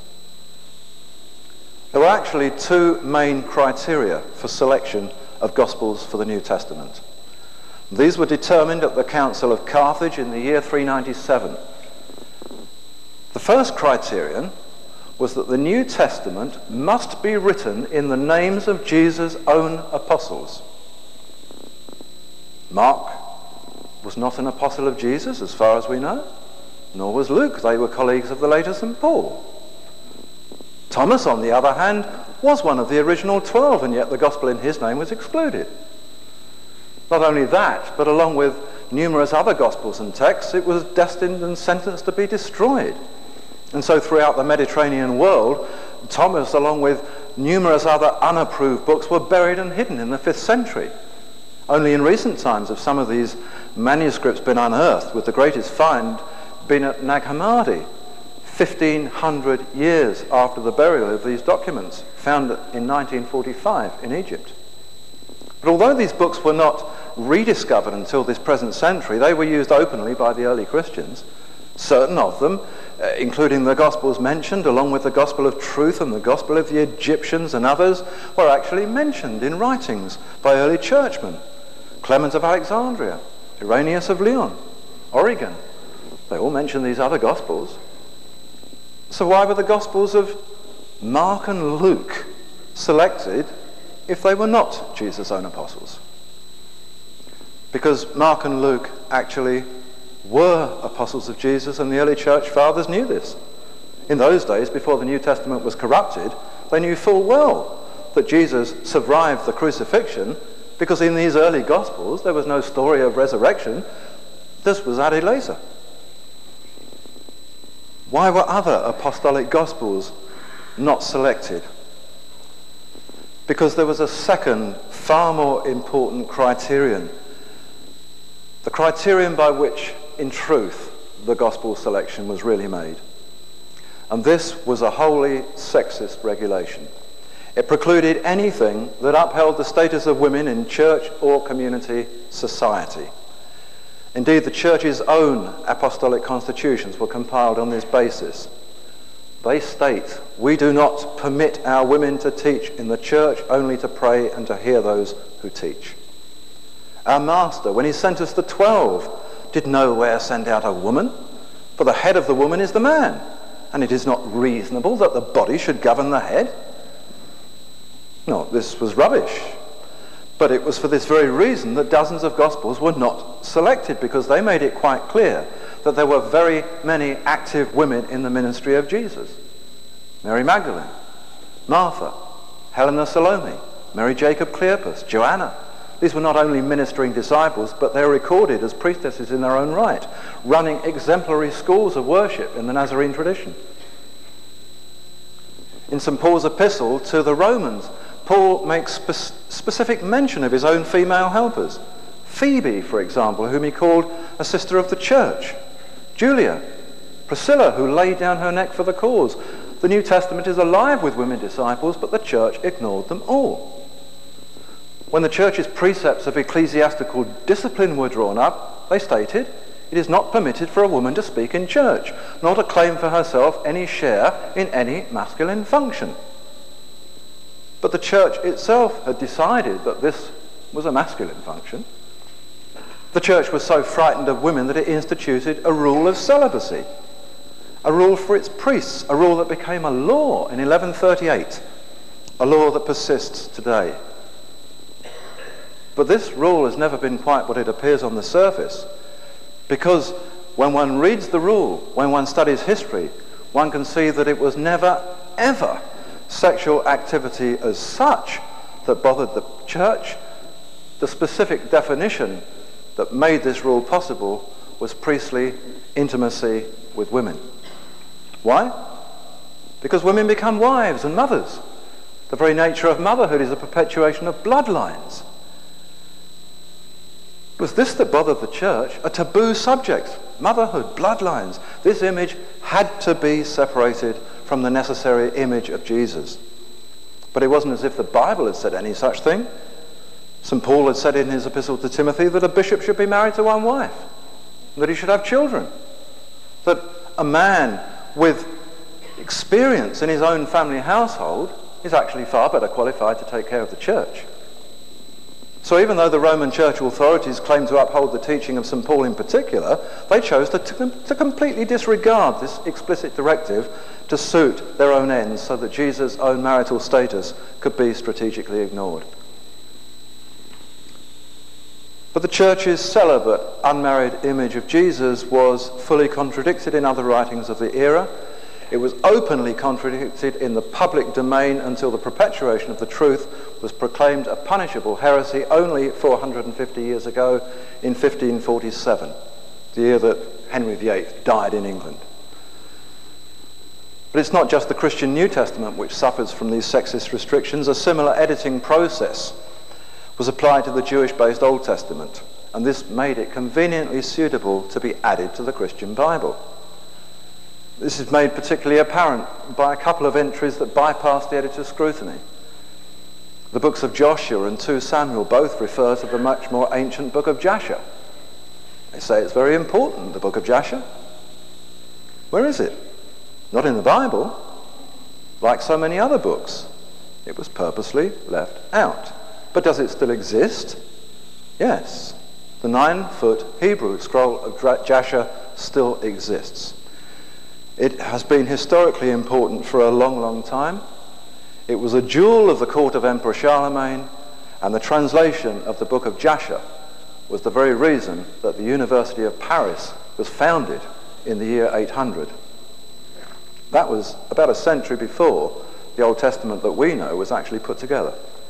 Speaker 2: There were actually two main criteria for selection of Gospels for the New Testament. These were determined at the Council of Carthage in the year three ninety-seven. The first criterion was that the New Testament must be written in the names of Jesus' own apostles. Mark was not an apostle of Jesus, as far as we know, nor was Luke. They were colleagues of the later Saint Paul. Thomas, on the other hand, was one of the original twelve, and yet the gospel in his name was excluded. Not only that, but along with numerous other gospels and texts, it was destined and sentenced to be destroyed. And so throughout the Mediterranean world, Thomas, along with numerous other unapproved books, were buried and hidden in the fifth century. Only in recent times have some of these manuscripts been unearthed, with the greatest find being at Nag Hammadi, fifteen hundred years after the burial of these documents, found in nineteen forty-five in Egypt. But although these books were not rediscovered until this present century, they were used openly by the early Christians. Certain of them, uh, including the Gospels mentioned, along with the Gospel of Truth and the Gospel of the Egyptians and others, were actually mentioned in writings by early churchmen. Clement of Alexandria, Irenaeus of Lyon, Origen, they all mention these other Gospels. So why were the Gospels of Mark and Luke selected if they were not Jesus' own apostles? Because Mark and Luke actually were apostles of Jesus, and the early church fathers knew this. In those days, before the New Testament was corrupted, they knew full well that Jesus survived the crucifixion, because in these early Gospels there was no story of resurrection. This was added later. Why were other apostolic Gospels not selected? Because there was a second, far more important criterion. The criterion by which, in truth, the gospel selection was really made. And this was a wholly sexist regulation. It precluded anything that upheld the status of women in church or community society. Indeed, the church's own apostolic constitutions were compiled on this basis. They state, we do not permit our women to teach in the church, only to pray and to hear those who teach. Our Master, when he sent us the twelve, did nowhere send out a woman, for the head of the woman is the man, and it is not reasonable that the body should govern the head. No, this was rubbish. But it was for this very reason that dozens of Gospels were not selected, because they made it quite clear that there were very many active women in the ministry of Jesus. Mary Magdalene, Martha, Helena Salome, Mary Jacob Cleopas, Joanna. These were not only ministering disciples, but they're recorded as priestesses in their own right, running exemplary schools of worship in the Nazarene tradition. In Saint Paul's epistle to the Romans, Paul makes spe- specific mention of his own female helpers. Phoebe, for example, whom he called a sister of the church. Julia, Priscilla, who laid down her neck for the cause. The New Testament is alive with women disciples, but the church ignored them all. When the church's precepts of ecclesiastical discipline were drawn up, they stated, it is not permitted for a woman to speak in church, nor to claim for herself any share in any masculine function. But the church itself had decided that this was a masculine function. The church was so frightened of women that it instituted a rule of celibacy, a rule for its priests, a rule that became a law in eleven thirty-eight, a law that persists today. But this rule has never been quite what it appears on the surface, because when one reads the rule, when one studies history, one can see that it was never, ever sexual activity as such that bothered the church. The specific definition that made this rule possible was priestly intimacy with women. Why? Because women become wives and mothers. The very nature of motherhood is a perpetuation of bloodlines. It was this that bothered the church, a taboo subject, motherhood, bloodlines. This image had to be separated from the necessary image of Jesus. But it wasn't as if the Bible had said any such thing. Saint Paul had said in his epistle to Timothy that a bishop should be married to one wife, that he should have children, that a man with experience in his own family household is actually far better qualified to take care of the church. So even though the Roman church authorities claimed to uphold the teaching of Saint Paul in particular, they chose to, to, to completely disregard this explicit directive to suit their own ends, so that Jesus' own marital status could be strategically ignored. But the church's celibate, unmarried image of Jesus was fully contradicted in other writings of the era. It was openly contradicted in the public domain until the perpetuation of the truth was proclaimed a punishable heresy only four hundred fifty years ago in fifteen forty-seven, the year that Henry the Eighth died in England. But it's not just the Christian New Testament which suffers from these sexist restrictions. A similar editing process was applied to the Jewish-based Old Testament, and this made it conveniently suitable to be added to the Christian Bible. This is made particularly apparent by a couple of entries that bypass the editor's scrutiny. The books of Joshua and Second Samuel both refer to the much more ancient book of Jasher. They say it's very important, the book of Jasher. Where is it? Not in the Bible. Like so many other books, it was purposely left out. But does it still exist? Yes. The nine-foot Hebrew scroll of Jasher still exists. It has been historically important for a long, long time. It was a jewel of the court of Emperor Charlemagne, and the translation of the book of Jasher was the very reason that the University of Paris was founded in the year eight hundred. That was about a century before the Old Testament that we know was actually put together.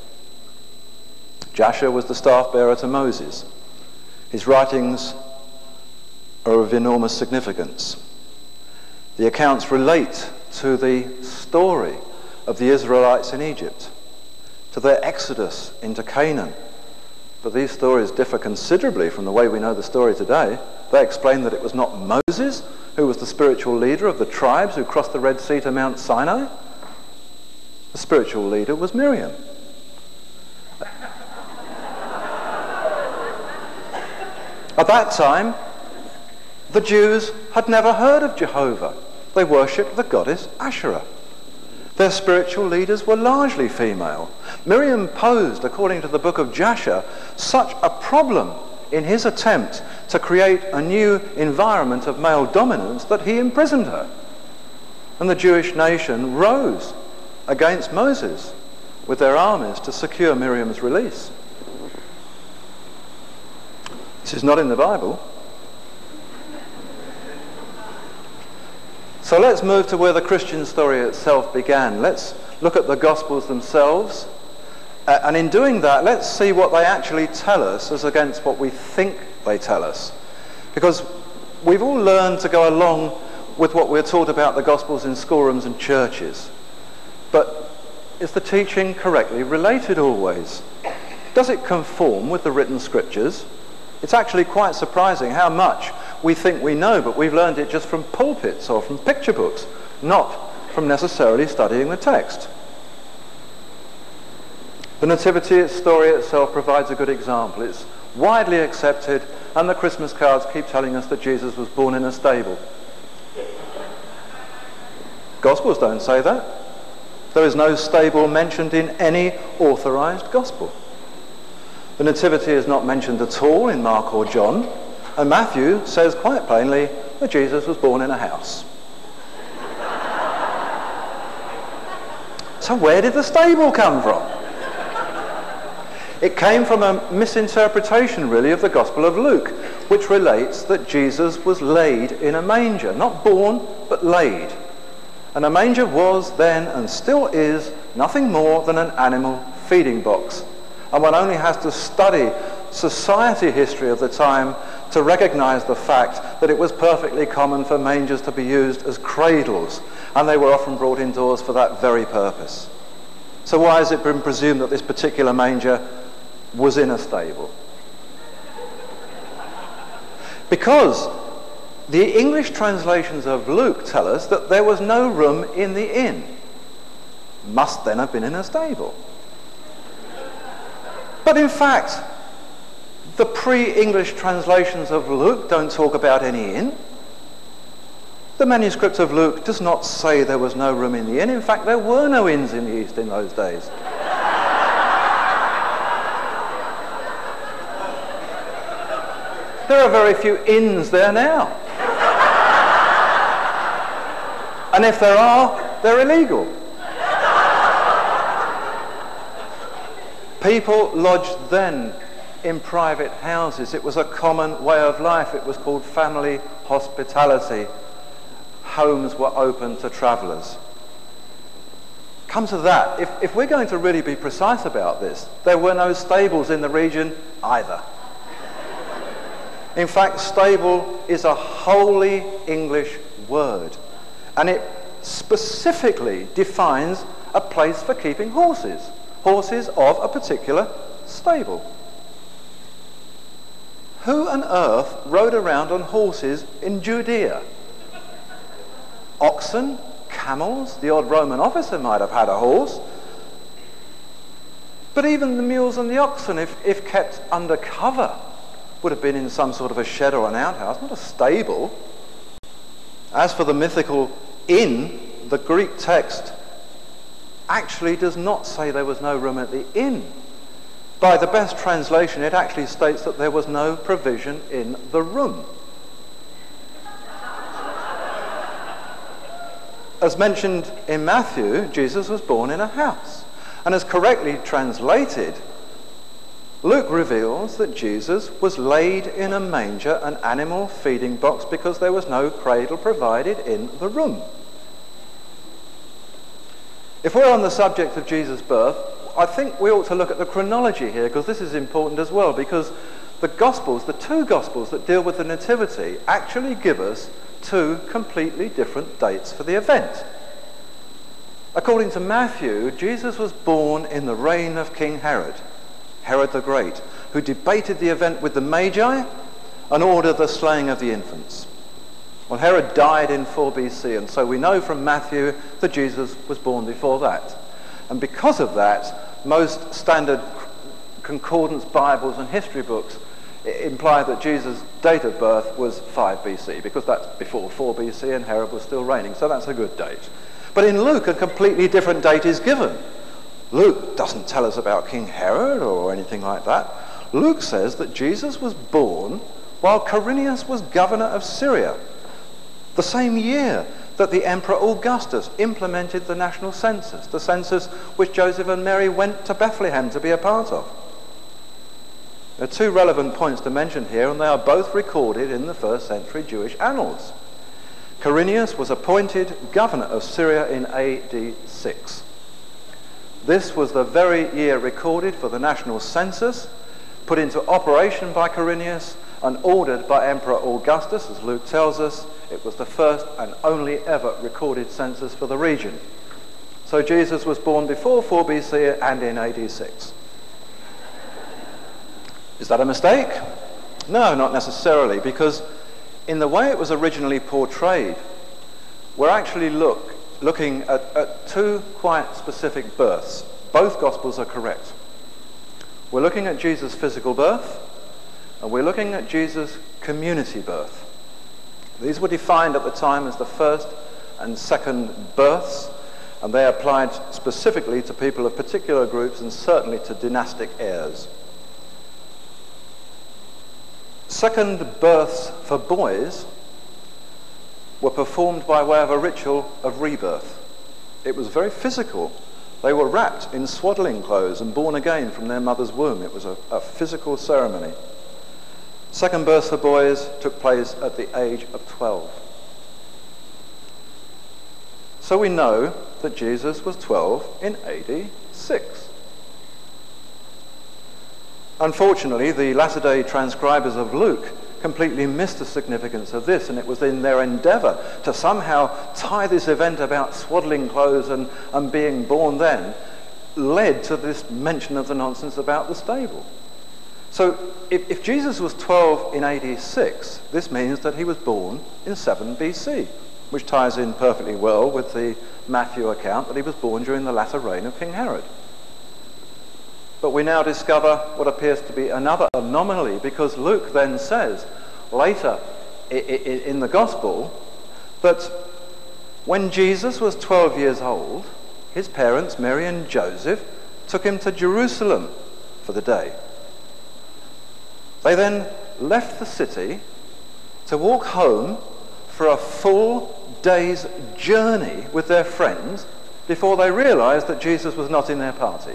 Speaker 2: Jasher was the staff bearer to Moses. His writings are of enormous significance. The accounts relate to the story of the Israelites in Egypt, to their exodus into Canaan. But these stories differ considerably from the way we know the story today. They explain that it was not Moses who was the spiritual leader of the tribes who crossed the Red Sea to Mount Sinai. The spiritual leader was Miriam. At that time, the Jews had never heard of Jehovah. They worshipped the goddess Asherah. Their spiritual leaders were largely female. Miriam posed, according to the book of Jasher, such a problem in his attempt to create a new environment of male dominance that he imprisoned her. And the Jewish nation rose against Moses with their armies to secure Miriam's release. This is not in the Bible. So let's move to where the Christian story itself began. Let's look at the Gospels themselves. Uh, and in doing that, let's see what they actually tell us as against what we think they tell us. Because we've all learned to go along with what we're taught about the Gospels in schoolrooms and churches. But is the teaching correctly related always? Does it conform with the written scriptures? It's actually quite surprising how much we think we know, but we've learned it just from pulpits or from picture books, not from necessarily studying the text. The Nativity story itself provides a good example. It's widely accepted, and the Christmas cards keep telling us that Jesus was born in a stable. Gospels don't say that. There is no stable mentioned in any authorized gospel. The Nativity is not mentioned at all in Mark or John, and Matthew says quite plainly that Jesus was born in a house. So where did the stable come from? It came from a misinterpretation, really, of the Gospel of Luke, which relates that Jesus was laid in a manger, not born, but laid. And a manger was then, and still is, nothing more than an animal feeding box. And one only has to study society history of the time to recognize the fact that it was perfectly common for mangers to be used as cradles, and they were often brought indoors for that very purpose. So why has it been presumed that this particular manger was in a stable? Because the English translations of Luke tell us that there was no room in the inn. Must then have been in a stable. But in fact, the pre-English translations of Luke don't talk about any inn. The manuscript of Luke does not say there was no room in the inn. In fact, there were no inns in the East in those days. There are very few inns there now. And if there are, they're illegal. People lodged then in private houses. It was a common way of life. It was called family hospitality. Homes were open to travellers. Come to that, if, if we're going to really be precise about this, there were no stables in the region either. In fact, stable is a wholly English word, and it specifically defines a place for keeping horses. Horses of a particular stable. Who on earth rode around on horses in Judea? Oxen, camels, the odd Roman officer might have had a horse. But even the mules and the oxen, if, if kept under cover, would have been in some sort of a shed or an outhouse, not a stable. As for the mythical inn, the Greek text actually does not say there was no room at the inn. By the best translation, it actually states that there was no provision in the room. As mentioned in Matthew, Jesus was born in a house. And as correctly translated, Luke reveals that Jesus was laid in a manger, an animal feeding box, because there was no cradle provided in the room. If we're on the subject of Jesus' birth, I think we ought to look at the chronology here, because this is important as well, because the Gospels, the two Gospels that deal with the Nativity, actually give us two completely different dates for the event. According to Matthew, Jesus was born in the reign of King Herod, Herod the Great, who debated the event with the Magi and ordered the slaying of the infants. Well, Herod died in four B C, and so we know from Matthew that Jesus was born before that. And because of that, most standard concordance Bibles and history books imply that Jesus' date of birth was five B C, because that's before four B C and Herod was still reigning, so that's a good date. But in Luke, a completely different date is given. Luke doesn't tell us about King Herod or anything like that. Luke says that Jesus was born while Quirinius was governor of Syria, the same year that the Emperor Augustus implemented the national census, the census which Joseph and Mary went to Bethlehem to be a part of. There are two relevant points to mention here, and they are both recorded in the first century Jewish annals. Quirinius was appointed governor of Syria in A D six. This was the very year recorded for the national census, put into operation by Quirinius and ordered by Emperor Augustus, as Luke tells us. It was the first and only ever recorded census for the region. So Jesus was born before four B C and in A D six. Is that a mistake? No, not necessarily, because in the way it was originally portrayed, we're actually look, looking at, at two quite specific births. Both Gospels are correct. We're looking at Jesus' physical birth, and we're looking at Jesus' community birth. These were defined at the time as the first and second births, and they applied specifically to people of particular groups and certainly to dynastic heirs. Second births for boys were performed by way of a ritual of rebirth. It was very physical. They were wrapped in swaddling clothes and born again from their mother's womb. It was a, a physical ceremony. Second births for boys took place at the age of twelve. So we know that Jesus was twelve in A D six. Unfortunately, the latter-day transcribers of Luke completely missed the significance of this, and it was in their endeavour to somehow tie this event about swaddling clothes and, and being born then, led to this mention of the nonsense about the stable. So if, if Jesus was twelve in A D six, this means that he was born in seven B C, which ties in perfectly well with the Matthew account that he was born during the latter reign of King Herod. But we now discover what appears to be another anomaly, because Luke then says later in the Gospel that when Jesus was twelve years old, his parents, Mary and Joseph, took him to Jerusalem for the day. They then left the city to walk home for a full day's journey with their friends before they realized that Jesus was not in their party.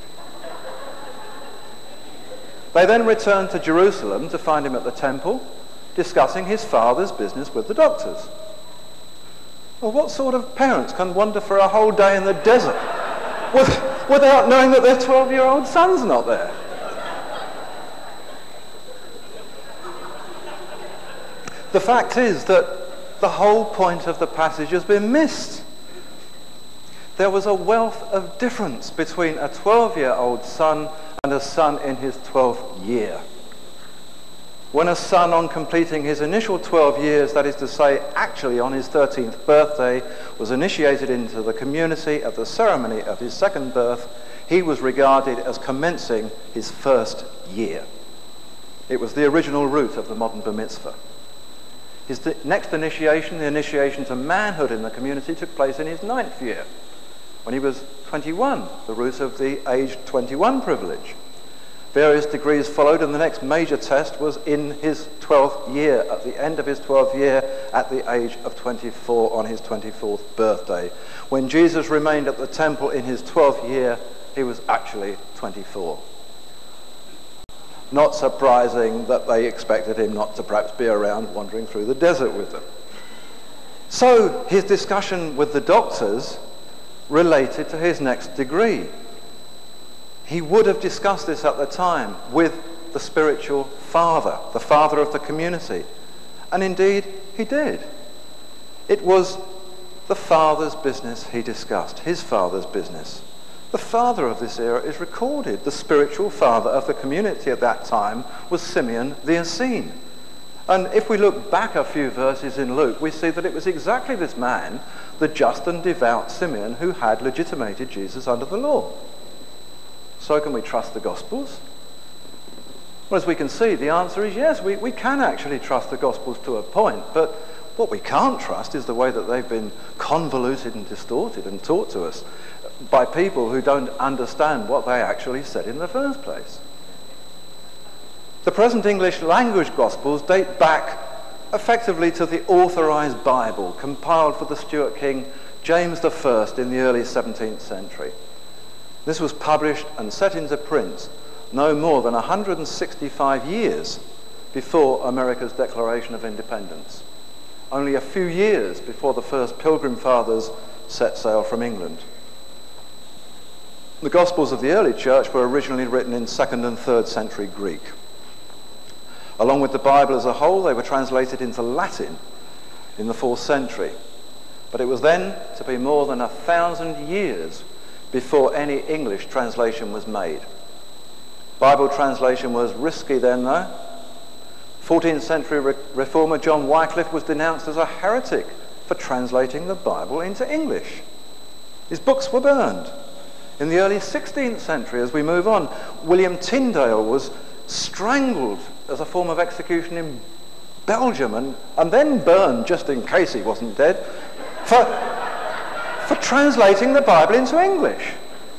Speaker 2: They then returned to Jerusalem to find him at the temple, discussing his father's business with the doctors. Well, what sort of parents can wander for a whole day in the desert without knowing that their twelve-year-old son's not there? The fact is that the whole point of the passage has been missed. There was a wealth of difference between a twelve-year-old son and a son in his twelfth year. When a son, on completing his initial twelve years, that is to say, actually on his thirteenth birthday, was initiated into the community at the ceremony of his second birth, he was regarded as commencing his first year. It was the original root of the modern bar mitzvah. His next initiation, the initiation to manhood in the community, took place in his ninth year, when he was twenty-one, the root of the age twenty-one privilege. Various degrees followed, and the next major test was in his twelfth year, at the end of his twelfth year, at the age of twenty-four, on his twenty-fourth birthday. When Jesus remained at the temple in his twelfth year, he was actually twenty-four. Not surprising that they expected him not to perhaps be around wandering through the desert with them. So his discussion with the doctors related to his next degree. He would have discussed this at the time with the spiritual father, the father of the community. And indeed, he did. It was the father's business he discussed, his father's business. The father of this era is recorded. The spiritual father of the community at that time was Simeon the Essene. And if we look back a few verses in Luke, we see that it was exactly this man, the just and devout Simeon, who had legitimated Jesus under the law. So can we trust the Gospels? Well, as we can see, the answer is yes, we, we can actually trust the Gospels to a point, but what we can't trust is the way that they've been convoluted and distorted and taught to us by people who don't understand what they actually said in the first place. The present English language Gospels date back effectively to the authorized Bible compiled for the Stuart king James the First in the early seventeenth century. This was published and set into print no more than one hundred sixty-five years before America's Declaration of Independence, only a few years before the first Pilgrim Fathers set sail from England. The Gospels of the early church were originally written in second and third century Greek. Along with the Bible as a whole, they were translated into Latin in the fourth century. But it was then to be more than a thousand years before any English translation was made. Bible translation was risky then, though. fourteenth century re- reformer John Wycliffe was denounced as a heretic for translating the Bible into English. His books were burned. In the early sixteenth century, as we move on, William Tyndale was strangled as a form of execution in Belgium and, and then burned, just in case he wasn't dead, for, for translating the Bible into English.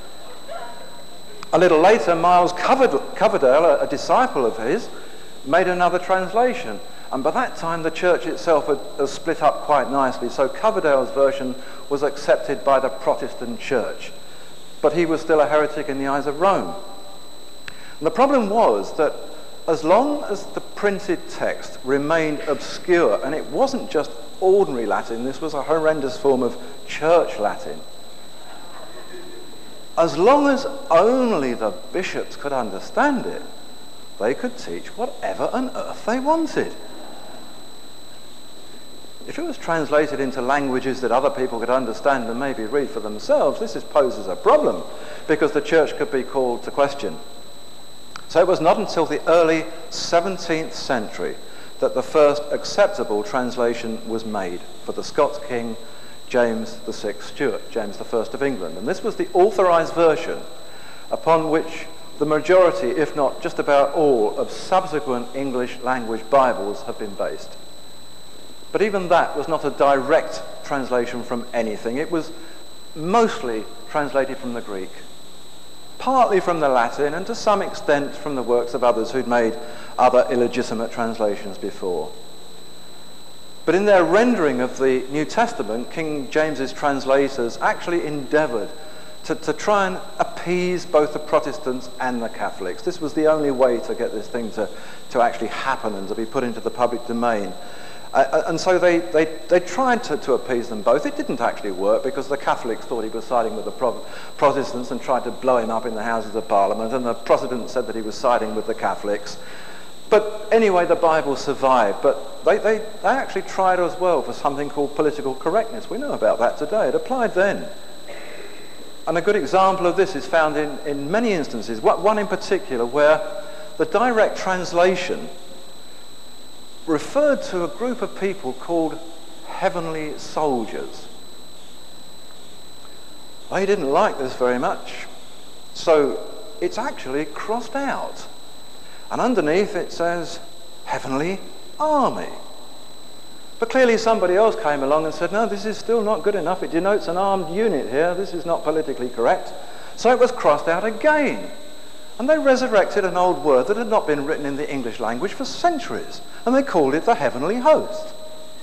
Speaker 2: A little later, Miles Coverdale, a, a disciple of his, made another translation. And by that time, the church itself had, had split up quite nicely, so Coverdale's version was accepted by the Protestant church. But he was still a heretic in the eyes of Rome. And the problem was that as long as the printed text remained obscure, and it wasn't just ordinary Latin, this was a horrendous form of church Latin, as long as only the bishops could understand it, they could teach whatever on earth they wanted. If it was translated into languages that other people could understand and maybe read for themselves, this is poses a problem, because the church could be called to question. So it was not until the early seventeenth century that the first acceptable translation was made for the Scots king James the Sixth Stuart, James the First of England. And this was the authorized version upon which the majority, if not just about all, of subsequent English language Bibles have been based. But even that was not a direct translation from anything. It was mostly translated from the Greek, partly from the Latin, and to some extent from the works of others who'd made other illegitimate translations before. But in their rendering of the New Testament, King James's translators actually endeavoured to, to try and appease both the Protestants and the Catholics. This was the only way to get this thing to, to actually happen and to be put into the public domain. Uh, and so they, they, they tried to, to appease them both. It didn't actually work, because the Catholics thought he was siding with the Pro- Protestants and tried to blow him up in the Houses of Parliament, and the Protestants said that he was siding with the Catholics. But anyway, the Bible survived. But they, they, they actually tried as well for something called political correctness. We know about that today. It applied then. And a good example of this is found in, in many instances, one in particular where the direct translation referred to a group of people called heavenly soldiers. They didn't like this very much, so it's actually crossed out. And underneath it says heavenly army. But clearly somebody else came along and said, no, this is still not good enough. It denotes an armed unit here. This is not politically correct. So it was crossed out again. And they resurrected an old word that had not been written in the English language for centuries. And they called it the heavenly host.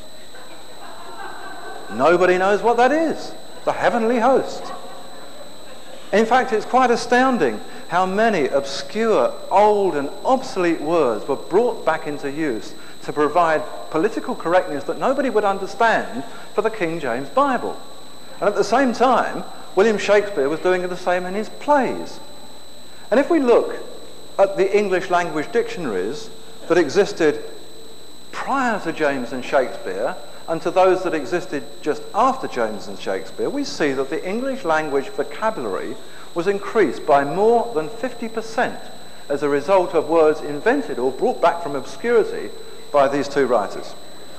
Speaker 2: Nobody knows what that is. The heavenly host. In fact, it's quite astounding how many obscure, old and obsolete words were brought back into use to provide political correctness that nobody would understand for the King James Bible. And at the same time, William Shakespeare was doing the same in his plays. And if we look at the English language dictionaries that existed prior to James and Shakespeare, and to those that existed just after James and Shakespeare, we see that the English language vocabulary was increased by more than fifty percent as a result of words invented or brought back from obscurity by these two writers.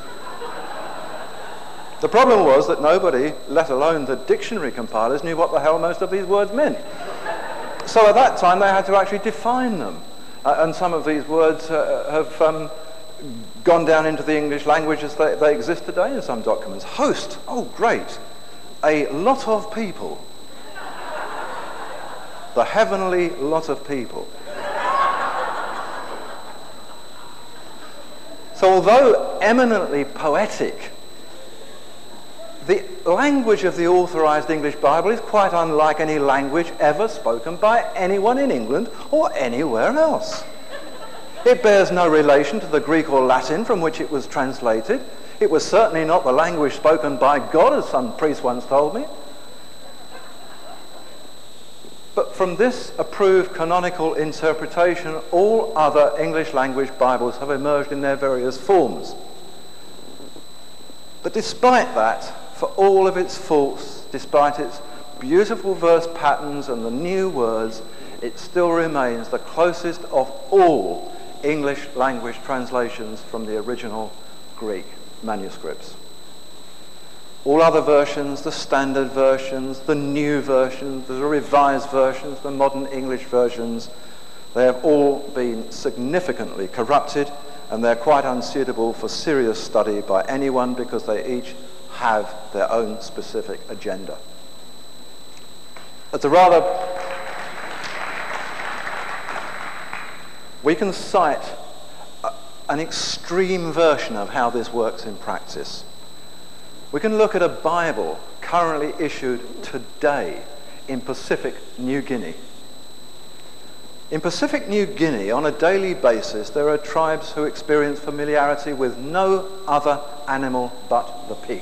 Speaker 2: The problem was that nobody, let alone the dictionary compilers, knew what the hell most of these words meant. So at that time they had to actually define them. Uh, and some of these words uh, have um, gone down into the English language as they, they exist today in some documents. Host, oh great, a lot of people. The heavenly lot of people. So although eminently poetic, the language of the authorized English Bible is quite unlike any language ever spoken by anyone in England or anywhere else. It bears no relation to the Greek or Latin from which it was translated. It was certainly not the language spoken by God, as some priest once told me. But from this approved canonical interpretation, all other English language Bibles have emerged in their various forms. But despite that, for all of its faults, despite its beautiful verse patterns and the new words, it still remains the closest of all English language translations from the original Greek manuscripts. All other versions, the standard versions, the new versions, the revised versions, the modern English versions, they have all been significantly corrupted, and they're quite unsuitable for serious study by anyone because they each have their own specific agenda. It's a rather... We can cite a, an extreme version of how this works in practice. We can look at a Bible currently issued today in Pacific New Guinea. In Pacific New Guinea, on a daily basis, there are tribes who experience familiarity with no other animal but the pig.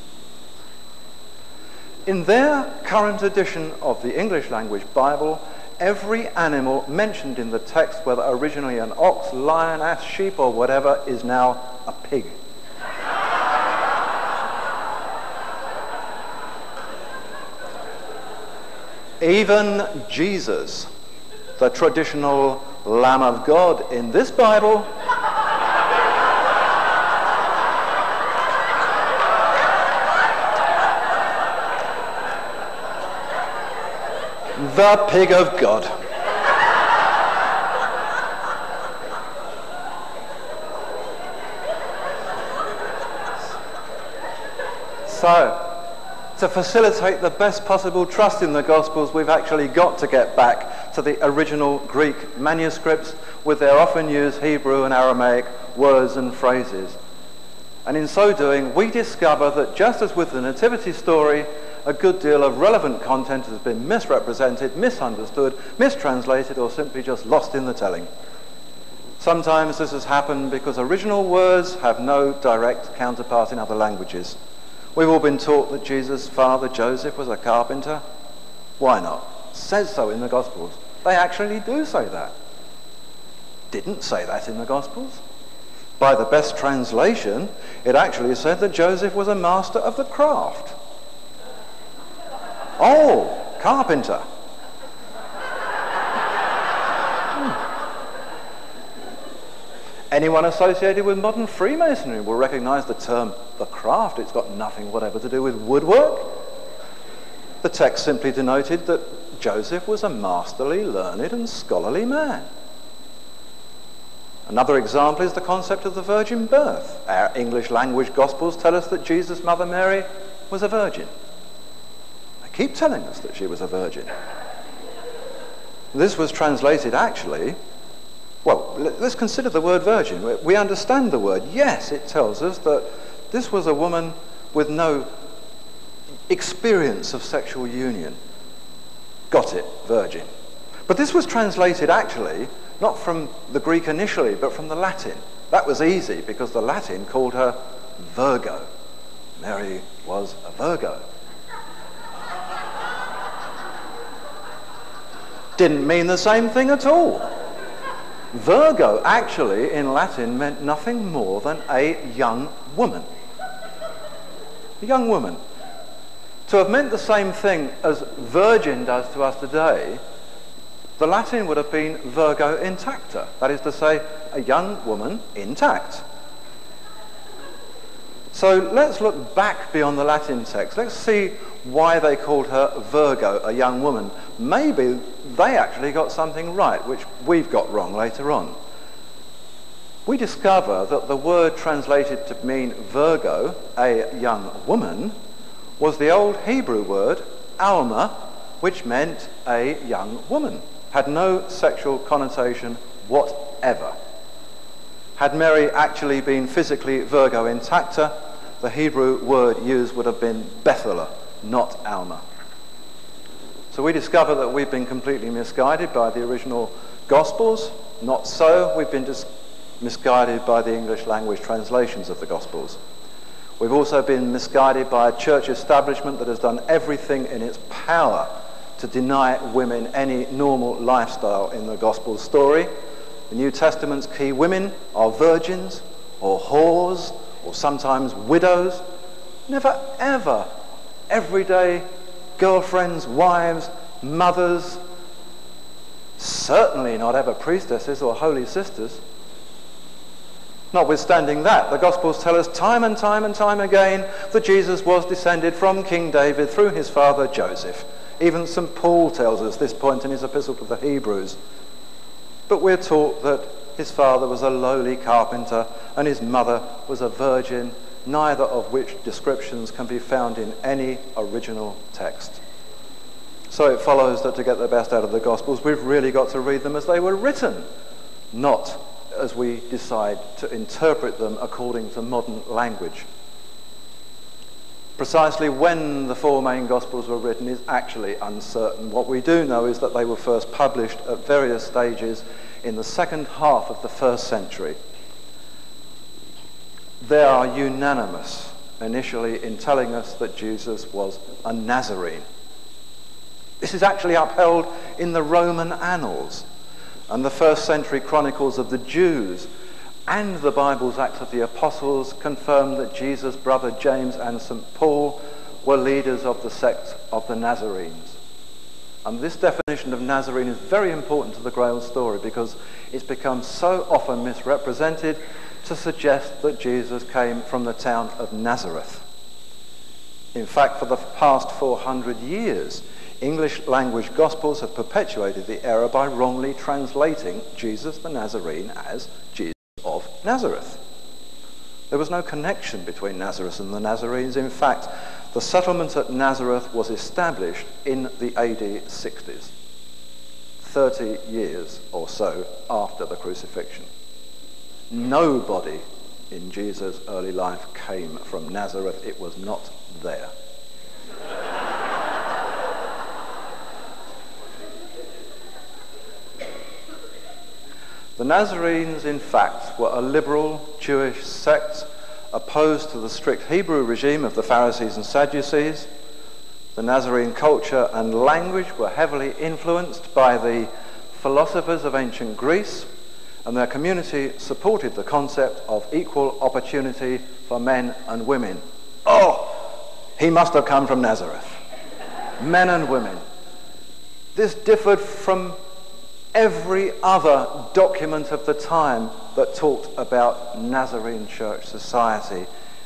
Speaker 2: In their current edition of the English language Bible, every animal mentioned in the text, whether originally an ox, lion, ass, sheep, or whatever, is now a pig. Even Jesus, the traditional Lamb of God in this Bible, the pig of God. So, to facilitate the best possible trust in the Gospels, we've actually got to get back to the original Greek manuscripts with their often used Hebrew and Aramaic words and phrases. And in so doing, we discover that just as with the Nativity story, a good deal of relevant content has been misrepresented, misunderstood, mistranslated, or simply just lost in the telling. Sometimes this has happened because original words have no direct counterpart in other languages. We've all been taught that Jesus' father, Joseph, was a carpenter. Why not? It says so in the Gospels. They actually do say that. Didn't say that in the Gospels. By the best translation, it actually said that Joseph was a master of the craft. Oh, carpenter. Anyone associated with modern Freemasonry will recognize the term the craft. It's got nothing whatever to do with woodwork. The text simply denoted that Joseph was a masterly, learned and scholarly man. Another example is the concept of the virgin birth. Our English language Gospels tell us that Jesus' mother Mary was a virgin. They keep telling us that she was a virgin. This was translated actually... Well, let's consider the word virgin. We understand the word. Yes, it tells us that this was a woman with no experience of sexual union. Got it, virgin. But this was translated actually not from the Greek initially, but from the Latin. That was easy because the Latin called her Virgo. Mary was a Virgo. Didn't mean the same thing at all. Virgo actually in Latin meant nothing more than a young woman. A young woman. To have meant the same thing as virgin does to us today, the Latin would have been Virgo intacta, that is to say, a young woman intact. So let's look back beyond the Latin text. Let's see why they called her Virgo, a young woman. Maybe they actually got something right, which we've got wrong later on. We discover that the word translated to mean Virgo, a young woman, was the old Hebrew word Alma, which meant a young woman. Had no sexual connotation whatever. Had Mary actually been physically Virgo intacta, the Hebrew word used would have been Bethulah, not Alma. So we discover that we've been completely misguided by the original Gospels. Not so. We've been dis- misguided by the English language translations of the Gospels. We've also been misguided by a church establishment that has done everything in its power to deny women any normal lifestyle in the Gospel story. The New Testament's key women are virgins or whores or sometimes widows. Never ever everyday girlfriends, wives, mothers, certainly not ever priestesses or holy sisters. Notwithstanding that, the Gospels tell us time and time and time again that Jesus was descended from King David through his father Joseph. Even Saint Paul tells us this point in his epistle to the Hebrews. But we're taught that his father was a lowly carpenter and his mother was a virgin, neither of which descriptions can be found in any original text. So it follows that to get the best out of the Gospels, we've really got to read them as they were written, not as we decide to interpret them according to modern language. Precisely when the four main Gospels were written is actually uncertain. What we do know is that they were first published at various stages in the second half of the first century. They are unanimous initially in telling us that Jesus was a Nazarene. This is actually upheld in the Roman annals and the first century chronicles of the Jews, and the Bible's Acts of the Apostles confirm that Jesus' brother James and Saint Paul were leaders of the sect of the Nazarenes. And this definition of Nazarene is very important to the Grail story because it's become so often misrepresented to suggest that Jesus came from the town of Nazareth. In fact, for the past four hundred years, English language Gospels have perpetuated the error by wrongly translating Jesus the Nazarene as Jesus of Nazareth. There was no connection between Nazareth and the Nazarenes. In fact, the settlement at Nazareth was established in the A D sixties, thirty years or so after the crucifixion. Nobody in Jesus' early life came from Nazareth. It was not there. The Nazarenes, in fact, were a liberal Jewish sect opposed to the strict Hebrew regime of the Pharisees and Sadducees. The Nazarene culture and language were heavily influenced by the philosophers of ancient Greece, and their community supported the concept of equal opportunity for men and women. Oh, he must have come from Nazareth. Men and women. This differed from every other document of the time that talked about Nazarene church society.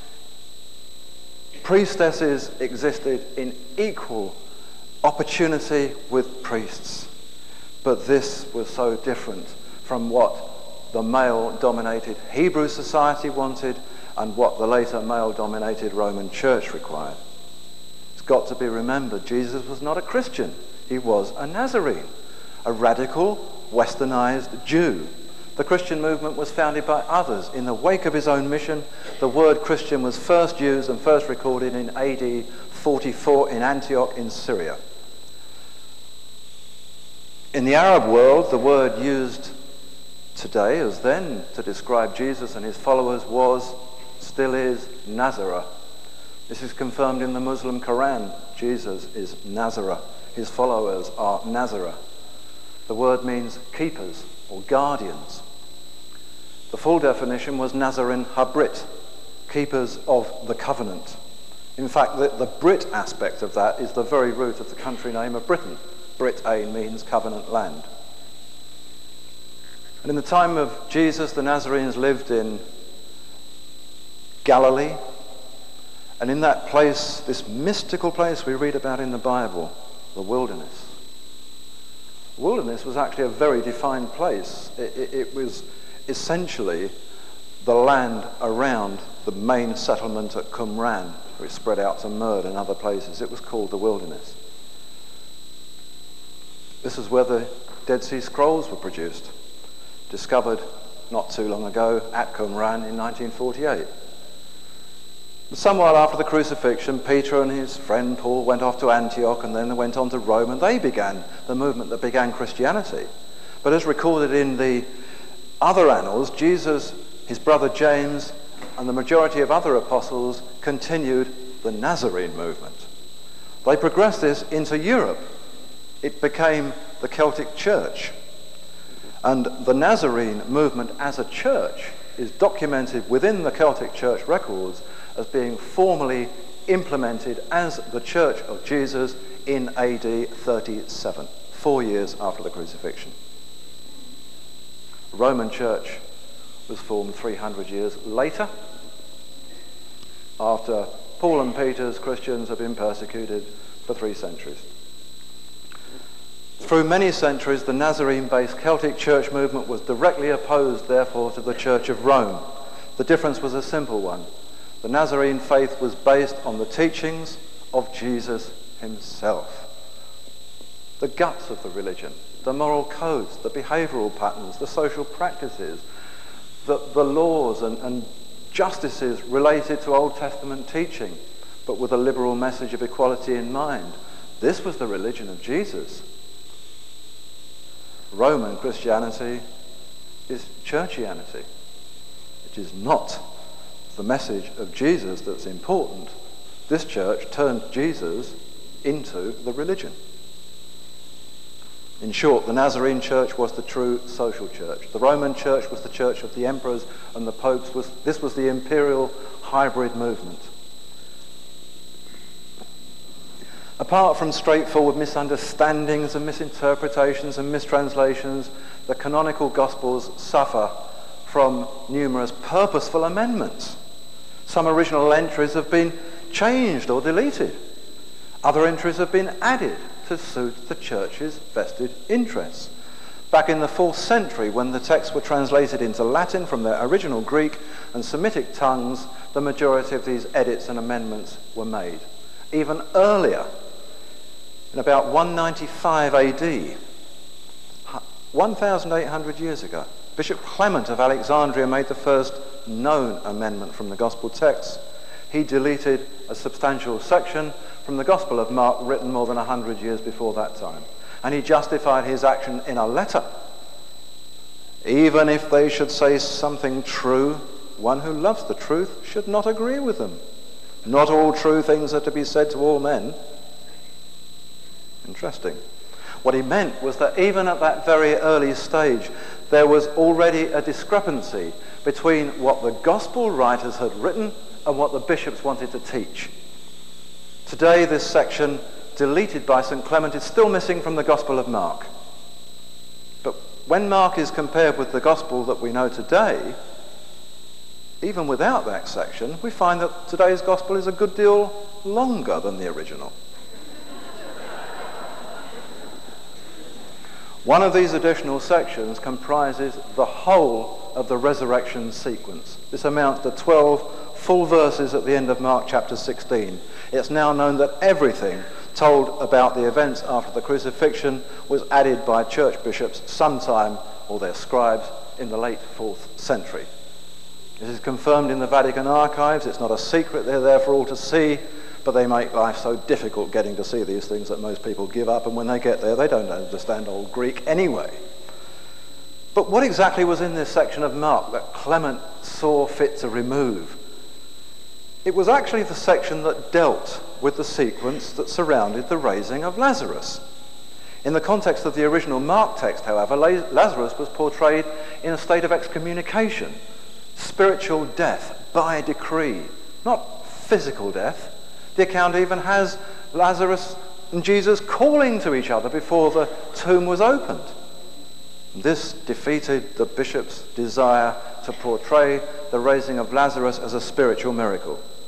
Speaker 2: Priestesses existed in equal opportunity with priests, but this was so different from what the male-dominated Hebrew society wanted and what the later male-dominated Roman church required. It's got to be remembered, Jesus was not a Christian. He was a Nazarene, a radical, westernized Jew. The Christian movement was founded by others. In the wake of his own mission, the word Christian was first used and first recorded in A D forty-four in Antioch in Syria. In the Arab world, the word used today as then to describe Jesus and his followers was, still is, Nazarah. This is confirmed in the Muslim Quran. Jesus is Nazarah. His followers are Nazarah. The word means keepers or guardians. The full definition was Nazarene Habrit, keepers of the covenant. In fact, the, the Brit aspect of that is the very root of the country name of Britain. Britain means covenant land. And in the time of Jesus, the Nazarenes lived in Galilee, And in that place, this mystical place we read about in the Bible, the wilderness. The wilderness was actually a very defined place. It, it, it was essentially the land around the main settlement at Qumran, which spread out to Murd and other places. It was called the wilderness. This is where the Dead Sea Scrolls were produced, discovered not too long ago at Qumran in nineteen forty-eight. Some while after the crucifixion, Peter and his friend Paul went off to Antioch, and then they went on to Rome, and they began the movement that began Christianity. But as recorded in the other annals, Jesus, his brother James, and the majority of other apostles continued the Nazarene movement. They progressed this into Europe. It became the Celtic Church. And the Nazarene movement as a church is documented within the Celtic Church records as being formally implemented as the Church of Jesus in A D thirty-seven, four years after the crucifixion. The Roman Church was formed three hundred years later, after Paul and Peter's Christians have been persecuted for three centuries. Through many centuries, the Nazarene-based Celtic church movement was directly opposed, therefore, to the Church of Rome. The difference was a simple one. The Nazarene faith was based on the teachings of Jesus himself. The guts of the religion, the moral codes, the behavioural patterns, the social practices, the, the laws and, and justices related to Old Testament teaching, but with a liberal message of equality in mind. This was the religion of Jesus. Roman Christianity is churchianity. It is not the message of Jesus that's important. This church turned Jesus into the religion. In short, the Nazarene church was the true social church. The Roman church was the church of the emperors and the popes. Was, this was the imperial hybrid movement. Apart from straightforward misunderstandings and misinterpretations and mistranslations, the canonical Gospels suffer from numerous purposeful amendments. Some original entries have been changed or deleted. Other entries have been added to suit the church's vested interests. Back in the fourth century, when the texts were translated into Latin from their original Greek and Semitic tongues, the majority of these edits and amendments were made. Even earlier, in about one ninety-five A D, eighteen hundred years ago, Bishop Clement of Alexandria made the first known amendment from the Gospel texts. He deleted a substantial section from the Gospel of Mark written more than one hundred years before that time. And he justified his action in a letter. Even if they should say something true, one who loves the truth should not agree with them. Not all true things are to be said to all men. Interesting. What he meant was that even at that very early stage, there was already a discrepancy between what the gospel writers had written and what the bishops wanted to teach. Today, this section, deleted by Saint Clement, is still missing from the Gospel of Mark. But when Mark is compared with the gospel that we know today, even without that section, we find that today's gospel is a good deal longer than the original. One of these additional sections comprises the whole of the resurrection sequence. This amounts to twelve full verses at the end of Mark chapter sixteen. It's now known that everything told about the events after the crucifixion was added by church bishops sometime, or their scribes, in the late fourth century. This is confirmed in the Vatican archives. It's not a secret. They're there for all to see. But they make life so difficult getting to see these things that most people give up, and when they get there, they don't understand Old Greek anyway. But what exactly was in this section of Mark that Clement saw fit to remove? It was actually the section that dealt with the sequence that surrounded the raising of Lazarus. In the context of the original Mark text, however, Lazarus was portrayed in a state of excommunication, spiritual death by decree, not physical death. The account even has Lazarus and Jesus calling to each other before the tomb was opened. This defeated the bishop's desire to portray the raising of Lazarus as a spiritual miracle.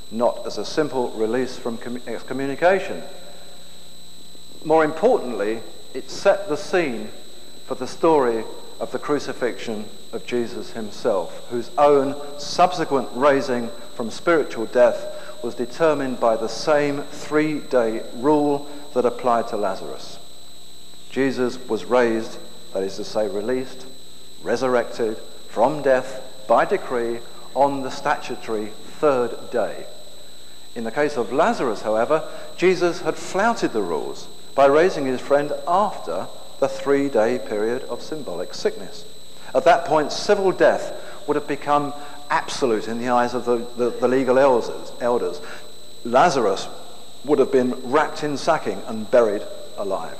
Speaker 2: not as a simple release from excommunication. More importantly, it set the scene for the story of the crucifixion of Jesus himself, whose own subsequent raising from spiritual death was determined by the same three-day rule that applied to Lazarus. Jesus was raised, that is to say released, resurrected from death by decree on the statutory third day. In the case of Lazarus, however, Jesus had flouted the rules by raising his friend after the three-day period of symbolic sickness. At that point, civil death would have become absolute in the eyes of the, the, the legal elders, elders. Lazarus would have been wrapped in sacking and buried alive.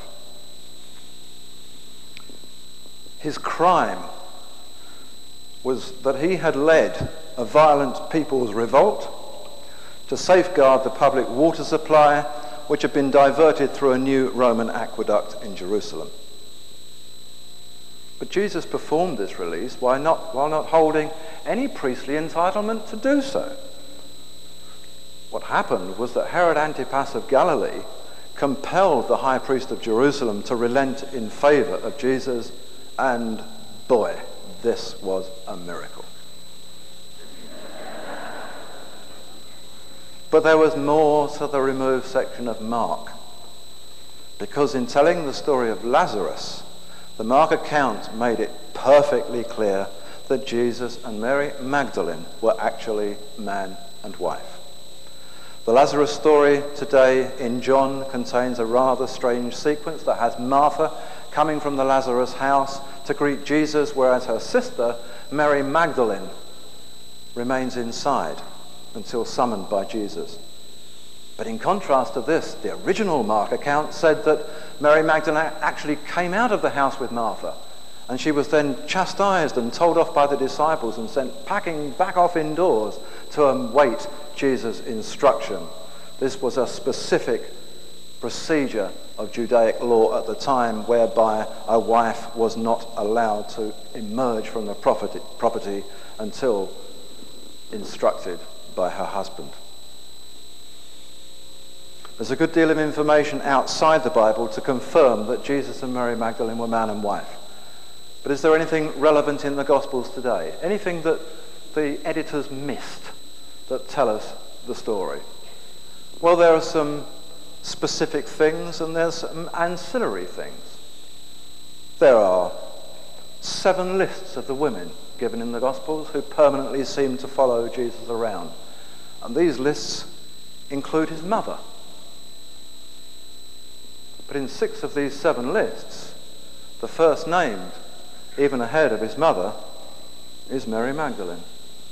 Speaker 2: His crime was that he had led a violent people's revolt to safeguard the public water supply, which had been diverted through a new Roman aqueduct in Jerusalem. But Jesus performed this release while not, while not holding any priestly entitlement to do so. What happened was that Herod Antipas of Galilee compelled the high priest of Jerusalem to relent in favour of Jesus, and boy, this was a miracle. But there was more to the removed section of Mark, because in telling the story of Lazarus, the Mark account made it perfectly clear that Jesus and Mary Magdalene were actually man and wife. The Lazarus story today in John contains a rather strange sequence that has Martha coming from the Lazarus house to greet Jesus, whereas her sister, Mary Magdalene, remains inside until summoned by Jesus. But in contrast to this, the original Mark account said that Mary Magdalene actually came out of the house with Martha, and she was then chastised and told off by the disciples and sent packing back off indoors to await Jesus' instruction. This was a specific procedure of Judaic law at the time, whereby a wife was not allowed to emerge from the property, property until instructed by her husband. There's a good deal of information outside the Bible to confirm that Jesus and Mary Magdalene were man and wife. But is there anything relevant in the Gospels today? Anything that the editors missed that tell us the story? Well, there are some specific things and there's some ancillary things. There are seven lists of the women given in the Gospels who permanently seem to follow Jesus around. And these lists include his mother. But in six of these seven lists, the first named, even ahead of his mother, is Mary Magdalene.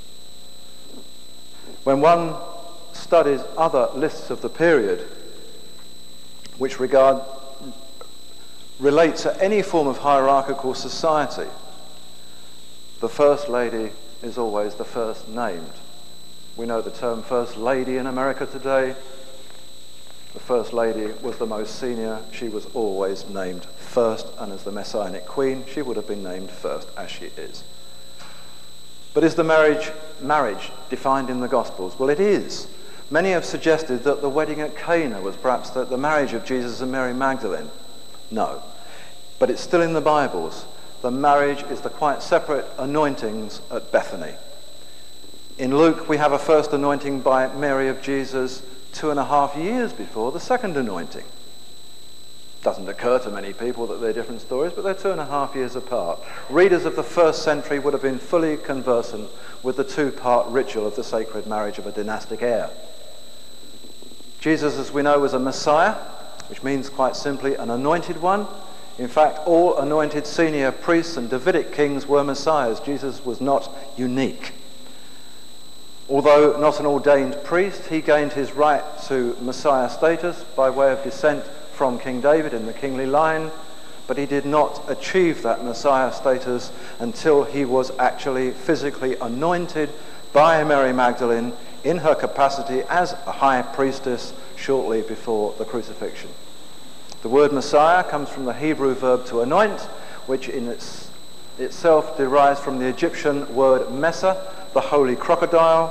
Speaker 2: When one studies other lists of the period which regard relate to any form of hierarchical society, the first lady is always the first named. We know the term first lady in America today. The first lady was the most senior. She was always named first, and as the Messianic queen, she would have been named first, as she is. But is the marriage marriage defined in the Gospels? Well, it is. Many have suggested that the wedding at Cana was perhaps the, the marriage of Jesus and Mary Magdalene. No. But it's still in the Bibles. The marriage is the quite separate anointings at Bethany. In Luke, we have a first anointing by Mary of Jesus two and a half years before the second anointing. Doesn't occur to many people that they're different stories, but they're two and a half years apart. Readers of the first century would have been fully conversant with the two-part ritual of the sacred marriage of a dynastic heir. Jesus, as we know, was a Messiah, which means quite simply an anointed one. In fact, all anointed senior priests and Davidic kings were Messiahs. Jesus was not unique. Although not an ordained priest, he gained his right to Messiah status by way of descent from King David in the kingly line, but he did not achieve that Messiah status until he was actually physically anointed by Mary Magdalene in her capacity as a high priestess shortly before the crucifixion. The word Messiah comes from the Hebrew verb to anoint, which in its, itself derives from the Egyptian word Mesa, the holy crocodile.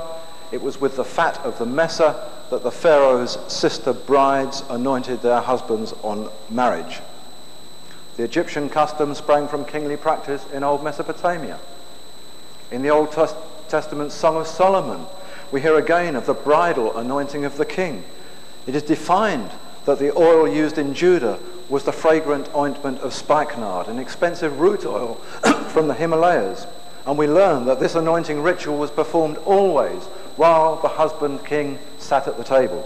Speaker 2: it was with the fat of the Mesa that the Pharaoh's sister brides anointed their husbands on marriage. The Egyptian custom sprang from kingly practice in old Mesopotamia. In the Old Testament Song of Solomon, we hear again of the bridal anointing of the king. It is defined that the oil used in Judah was the fragrant ointment of spikenard, an expensive root oil from the Himalayas. And we learn that this anointing ritual was performed always while the husband king sat at the table.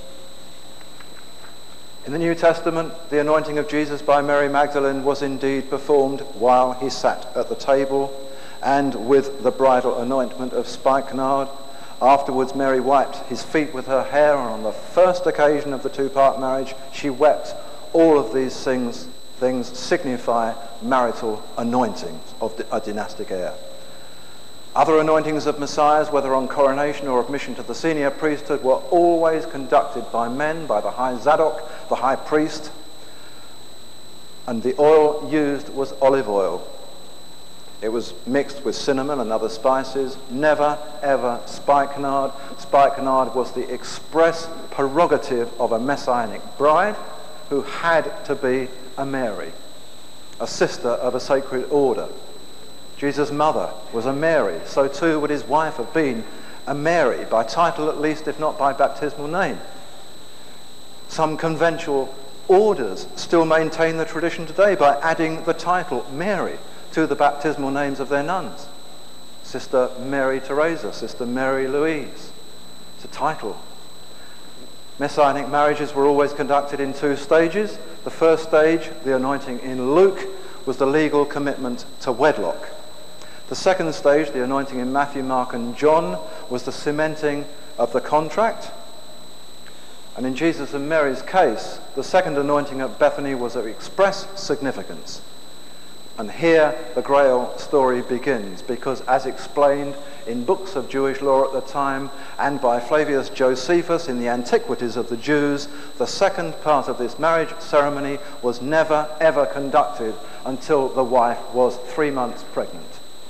Speaker 2: In the New Testament, the anointing of Jesus by Mary Magdalene was indeed performed while he sat at the table, and with the bridal anointment of spikenard. Afterwards, Mary wiped his feet with her hair, and on the first occasion of the two-part marriage, she wept. All of these things, things signify marital anointings of a dynastic heir. Other anointings of messiahs, whether on coronation or admission to the senior priesthood, were always conducted by men, by the high Zadok, the high priest, and the oil used was olive oil. It was mixed with cinnamon and other spices, never ever spikenard. Spikenard was the express prerogative of a messianic bride who had to be a Mary, a sister of a sacred order. Jesus' mother was a Mary, so too would his wife have been a Mary, by title at least, if not by baptismal name. Some conventual orders still maintain the tradition today by adding the title Mary to the baptismal names of their nuns. Sister Mary Teresa, Sister Mary Louise. It's a title. Messianic marriages were always conducted in two stages. The first stage, the anointing in Luke, was the legal commitment to wedlock. The second stage, the anointing in Matthew, Mark and John, was the cementing of the contract. And in Jesus and Mary's case, the second anointing at Bethany was of express significance. And here the Grail story begins, because as explained in books of Jewish law at the time and by Flavius Josephus in the Antiquities of the Jews, the second part of this marriage ceremony was never ever conducted until the wife was three months pregnant.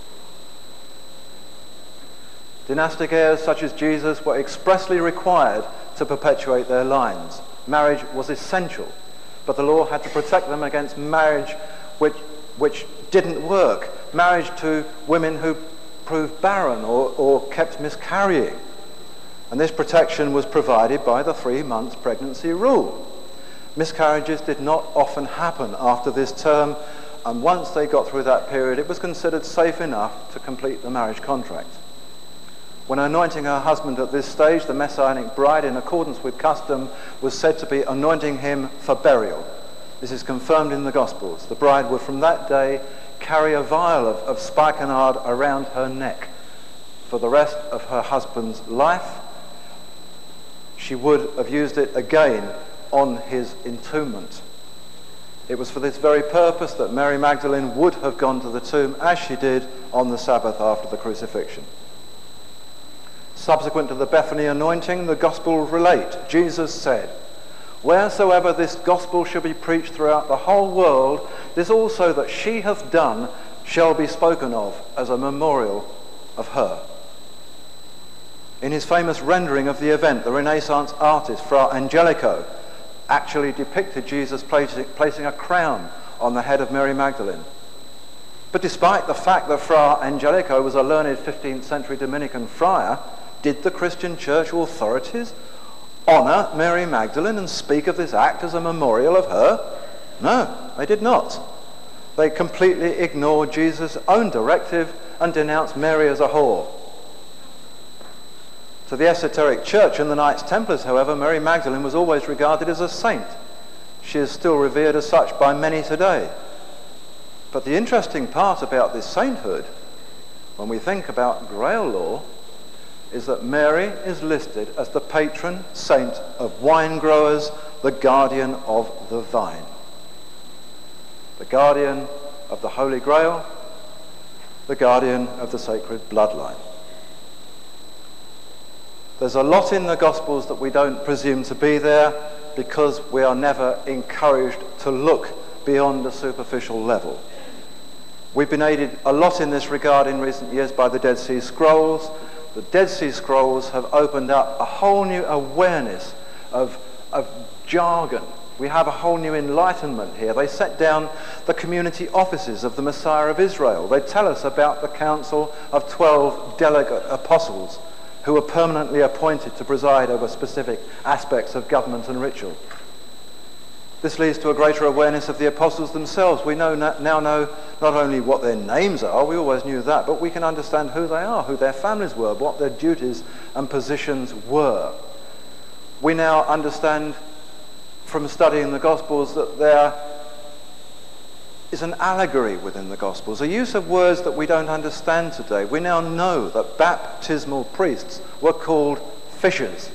Speaker 2: Dynastic heirs such as Jesus were expressly required to perpetuate their lines. Marriage was essential, but the law had to protect them against marriage which which didn't work, marriage to women who proved barren or, or kept miscarrying. And this protection was provided by the three months pregnancy rule. Miscarriages did not often happen after this term, and once they got through that period, it was considered safe enough to complete the marriage contract. When anointing her husband at this stage, the Messianic bride, in accordance with custom, was said to be anointing him for burial. This is confirmed in the Gospels. The bride would from that day carry a vial of, of spikenard around her neck for the rest of her husband's life. She would have used it again on his entombment. It was for this very purpose that Mary Magdalene would have gone to the tomb, as she did on the Sabbath after the crucifixion. Subsequent to the Bethany anointing, the Gospels relate. Jesus said, "Wheresoever this gospel shall be preached throughout the whole world, this also that she hath done shall be spoken of as a memorial of her." In his famous rendering of the event, the Renaissance artist Fra Angelico actually depicted Jesus placing, placing a crown on the head of Mary Magdalene. But despite the fact that Fra Angelico was a learned fifteenth century Dominican friar, did the Christian church authorities honour Mary Magdalene and speak of this act as a memorial of her? No, they did not. They completely ignored Jesus' own directive and denounced Mary as a whore. To the esoteric church and the Knights Templars, however, Mary Magdalene was always regarded as a saint. She is still revered as such by many today. But the interesting part about this sainthood, when we think about Grail law, is that Mary is listed as the patron saint of wine growers, the guardian of the vine. The guardian of the Holy Grail, the guardian of the sacred bloodline. There's a lot in the Gospels that we don't presume to be there because we are never encouraged to look beyond a superficial level. We've been aided a lot in this regard in recent years by the Dead Sea Scrolls, The Dead Sea Scrolls have opened up a whole new awareness of, of jargon. We have a whole new enlightenment here. They set down the community offices of the Messiah of Israel. They tell us about the council of twelve delegate apostles who were permanently appointed to preside over specific aspects of government and ritual. This leads to a greater awareness of the apostles themselves. We know now know not only what their names are, we always knew that, but we can understand who they are, who their families were, what their duties and positions were. We now understand from studying the Gospels that there is an allegory within the Gospels, a use of words that we don't understand today. We now know that baptismal priests were called fishers.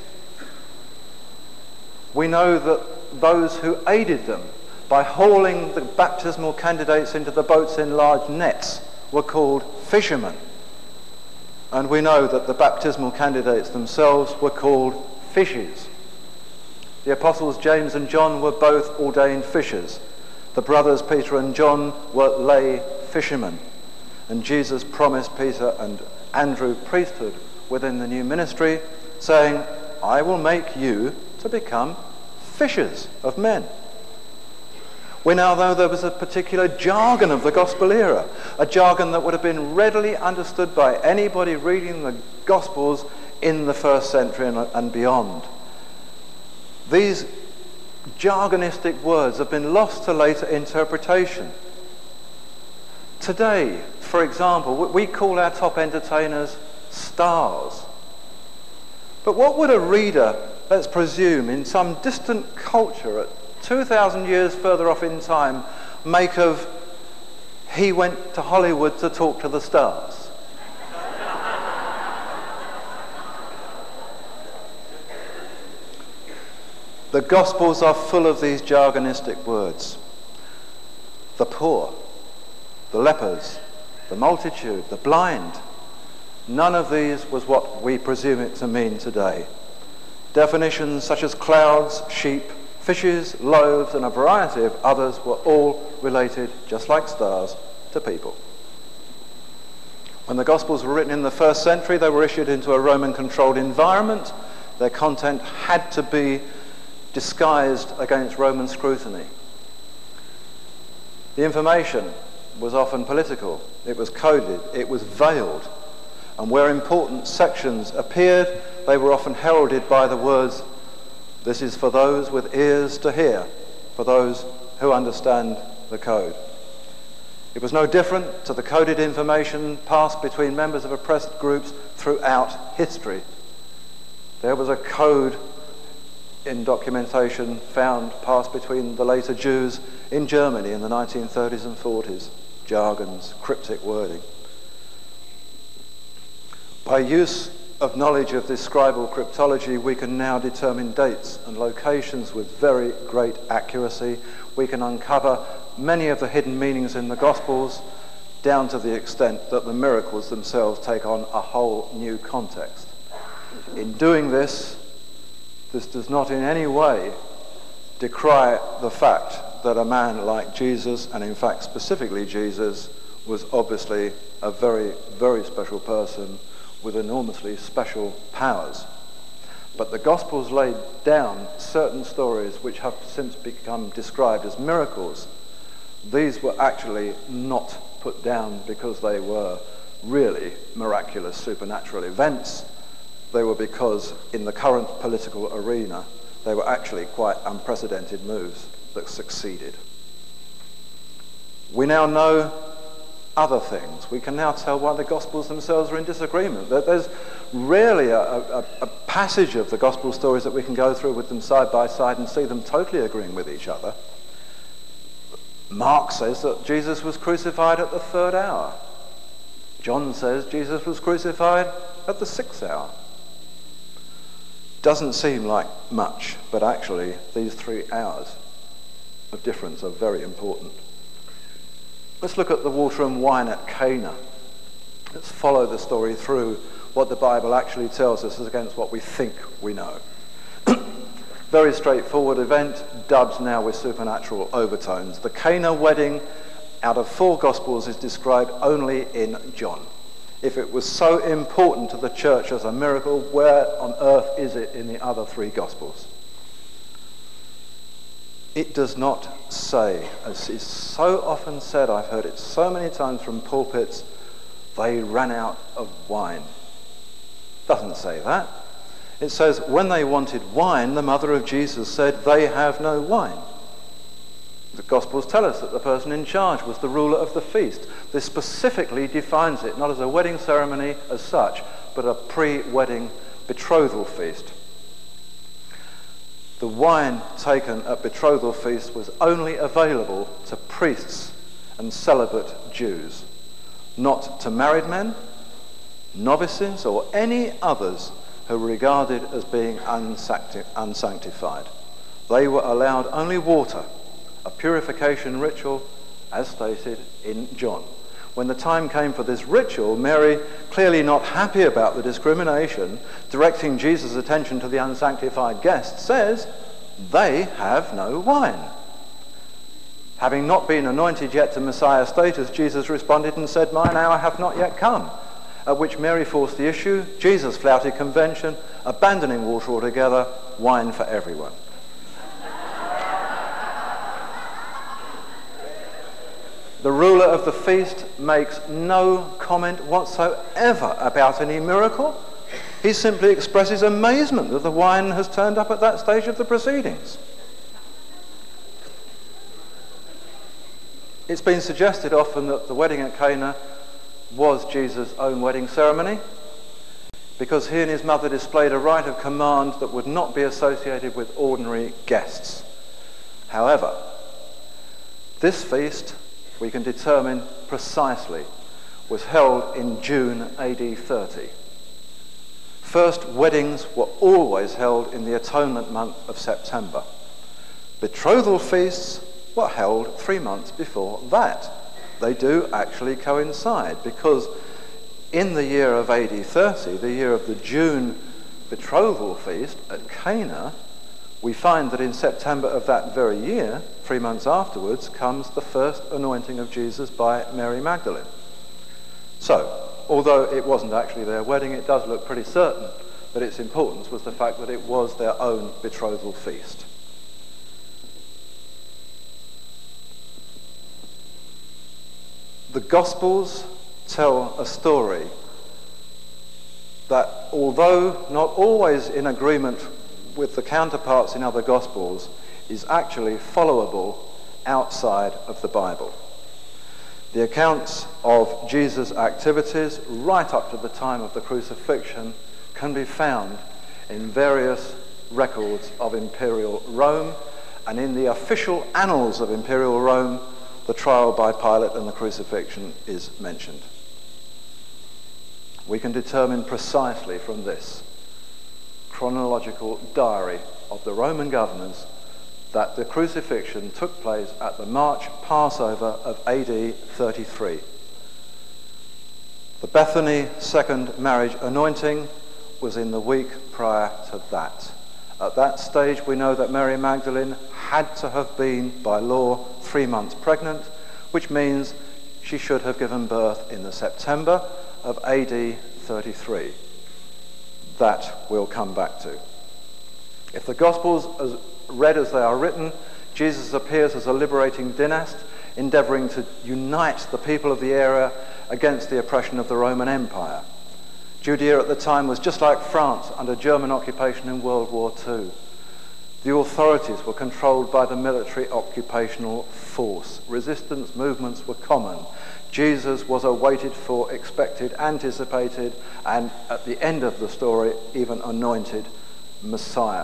Speaker 2: We know that those who aided them by hauling the baptismal candidates into the boats in large nets were called fishermen. And we know that the baptismal candidates themselves were called fishes. The apostles James and John were both ordained fishers. The brothers Peter and John were lay fishermen. And Jesus promised Peter and Andrew priesthood within the new ministry, saying, I will make you to become fishers of men. We now know there was a particular jargon of the gospel era, a jargon that would have been readily understood by anybody reading the Gospels in the first century and, and beyond. These jargonistic words have been lost to later interpretation. Today, for example, we call our top entertainers stars. But what would a reader, let's presume, in some distant culture at two thousand years further off in time, make of he went to Hollywood to talk to the stars? The Gospels are full of these jargonistic words. The poor, the lepers, the multitude, the blind. None of these was what we presume it to mean today. Definitions such as clouds, sheep, fishes, loaves, and a variety of others were all related, just like stars, to people. When the Gospels were written in the first century, they were issued into a Roman-controlled environment. Their content had to be disguised against Roman scrutiny. The information was often political, it was coded, it was veiled, and where important sections appeared, they were often heralded by the words, this is for those with ears to hear, for those who understand the code. It was no different to the coded information passed between members of oppressed groups throughout history. There was a code in documentation found passed between the later Jews in Germany in the nineteen thirties and forties. Jargons, cryptic wording. By use of knowledge of this scribal cryptology, we can now determine dates and locations with very great accuracy. We can uncover many of the hidden meanings in the Gospels, down to the extent that the miracles themselves take on a whole new context. In doing this, this does not in any way decry the fact that a man like Jesus, and in fact specifically Jesus, was obviously a very, very special person with enormously special powers. But the Gospels laid down certain stories which have since become described as miracles. These were actually not put down because they were really miraculous supernatural events. They were because in the current political arena, they were actually quite unprecedented moves that succeeded. We now know other things. We can now tell why the Gospels themselves are in disagreement. That there's rarely a, a, a passage of the Gospel stories that we can go through with them side by side and see them totally agreeing with each other. Mark says that Jesus was crucified at the third hour. John says Jesus was crucified at the sixth hour. Doesn't seem like much, but actually these three hours of difference are very important. Let's look at the water and wine at Cana. Let's follow the story through what the Bible actually tells us as against what we think we know. Very straightforward event, dubbed now with supernatural overtones. The Cana wedding out of four Gospels is described only in John. If it was so important to the church as a miracle, where on earth is it in the other three Gospels? It does not say, as is so often said, I've heard it so many times from pulpits, they ran out of wine. Doesn't say that. It says, when they wanted wine, the mother of Jesus said, they have no wine. The Gospels tell us that the person in charge was the ruler of the feast. This specifically defines it, not as a wedding ceremony as such, but a pre-wedding betrothal feast. The wine taken at betrothal feast was only available to priests and celibate Jews, not to married men, novices, or any others who were regarded as being unsancti- unsanctified. They were allowed only water, a purification ritual, as stated in John. When the time came for this ritual, Mary, clearly not happy about the discrimination, directing Jesus' attention to the unsanctified guests, says, they have no wine. Having not been anointed yet to Messiah status, Jesus responded and said, mine hour hath not yet come. At which Mary forced the issue, Jesus flouted convention, abandoning water altogether, wine for everyone. The ruler of the feast makes no comment whatsoever about any miracle. He simply expresses amazement that the wine has turned up at that stage of the proceedings. It's been suggested often that the wedding at Cana was Jesus' own wedding ceremony, because he and his mother displayed a right of command that would not be associated with ordinary guests. However, this feast, we can determine precisely, was held in June A D thirty. First weddings were always held in the atonement month of September. Betrothal feasts were held three months before that. They do actually coincide, because in the year of A D thirty, the year of the June betrothal feast at Cana, we find that in September of that very year, three months afterwards, comes the first anointing of Jesus by Mary Magdalene. So, although it wasn't actually their wedding, it does look pretty certain that its importance was the fact that it was their own betrothal feast. The Gospels tell a story that, although not always in agreement with the counterparts in other Gospels, is actually followable outside of the Bible. The accounts of Jesus' activities right up to the time of the crucifixion can be found in various records of Imperial Rome, and in the official annals of Imperial Rome, the trial by Pilate and the crucifixion is mentioned. We can determine precisely from this chronological diary of the Roman governors that the crucifixion took place at the March Passover of A D thirty-three. The Bethany second marriage anointing was in the week prior to that. At that stage, we know that Mary Magdalene had to have been, by law, three months pregnant, which means she should have given birth in the September of A D thirty-three. That we'll come back to. If the Gospels, as read as they are written, Jesus appears as a liberating dynast, endeavouring to unite the people of the area against the oppression of the Roman Empire. Judea at the time was just like France under German occupation in World War Two. The authorities were controlled by the military occupational force. Resistance movements were common. Jesus was a waited for, expected, anticipated, and at the end of the story, even anointed Messiah.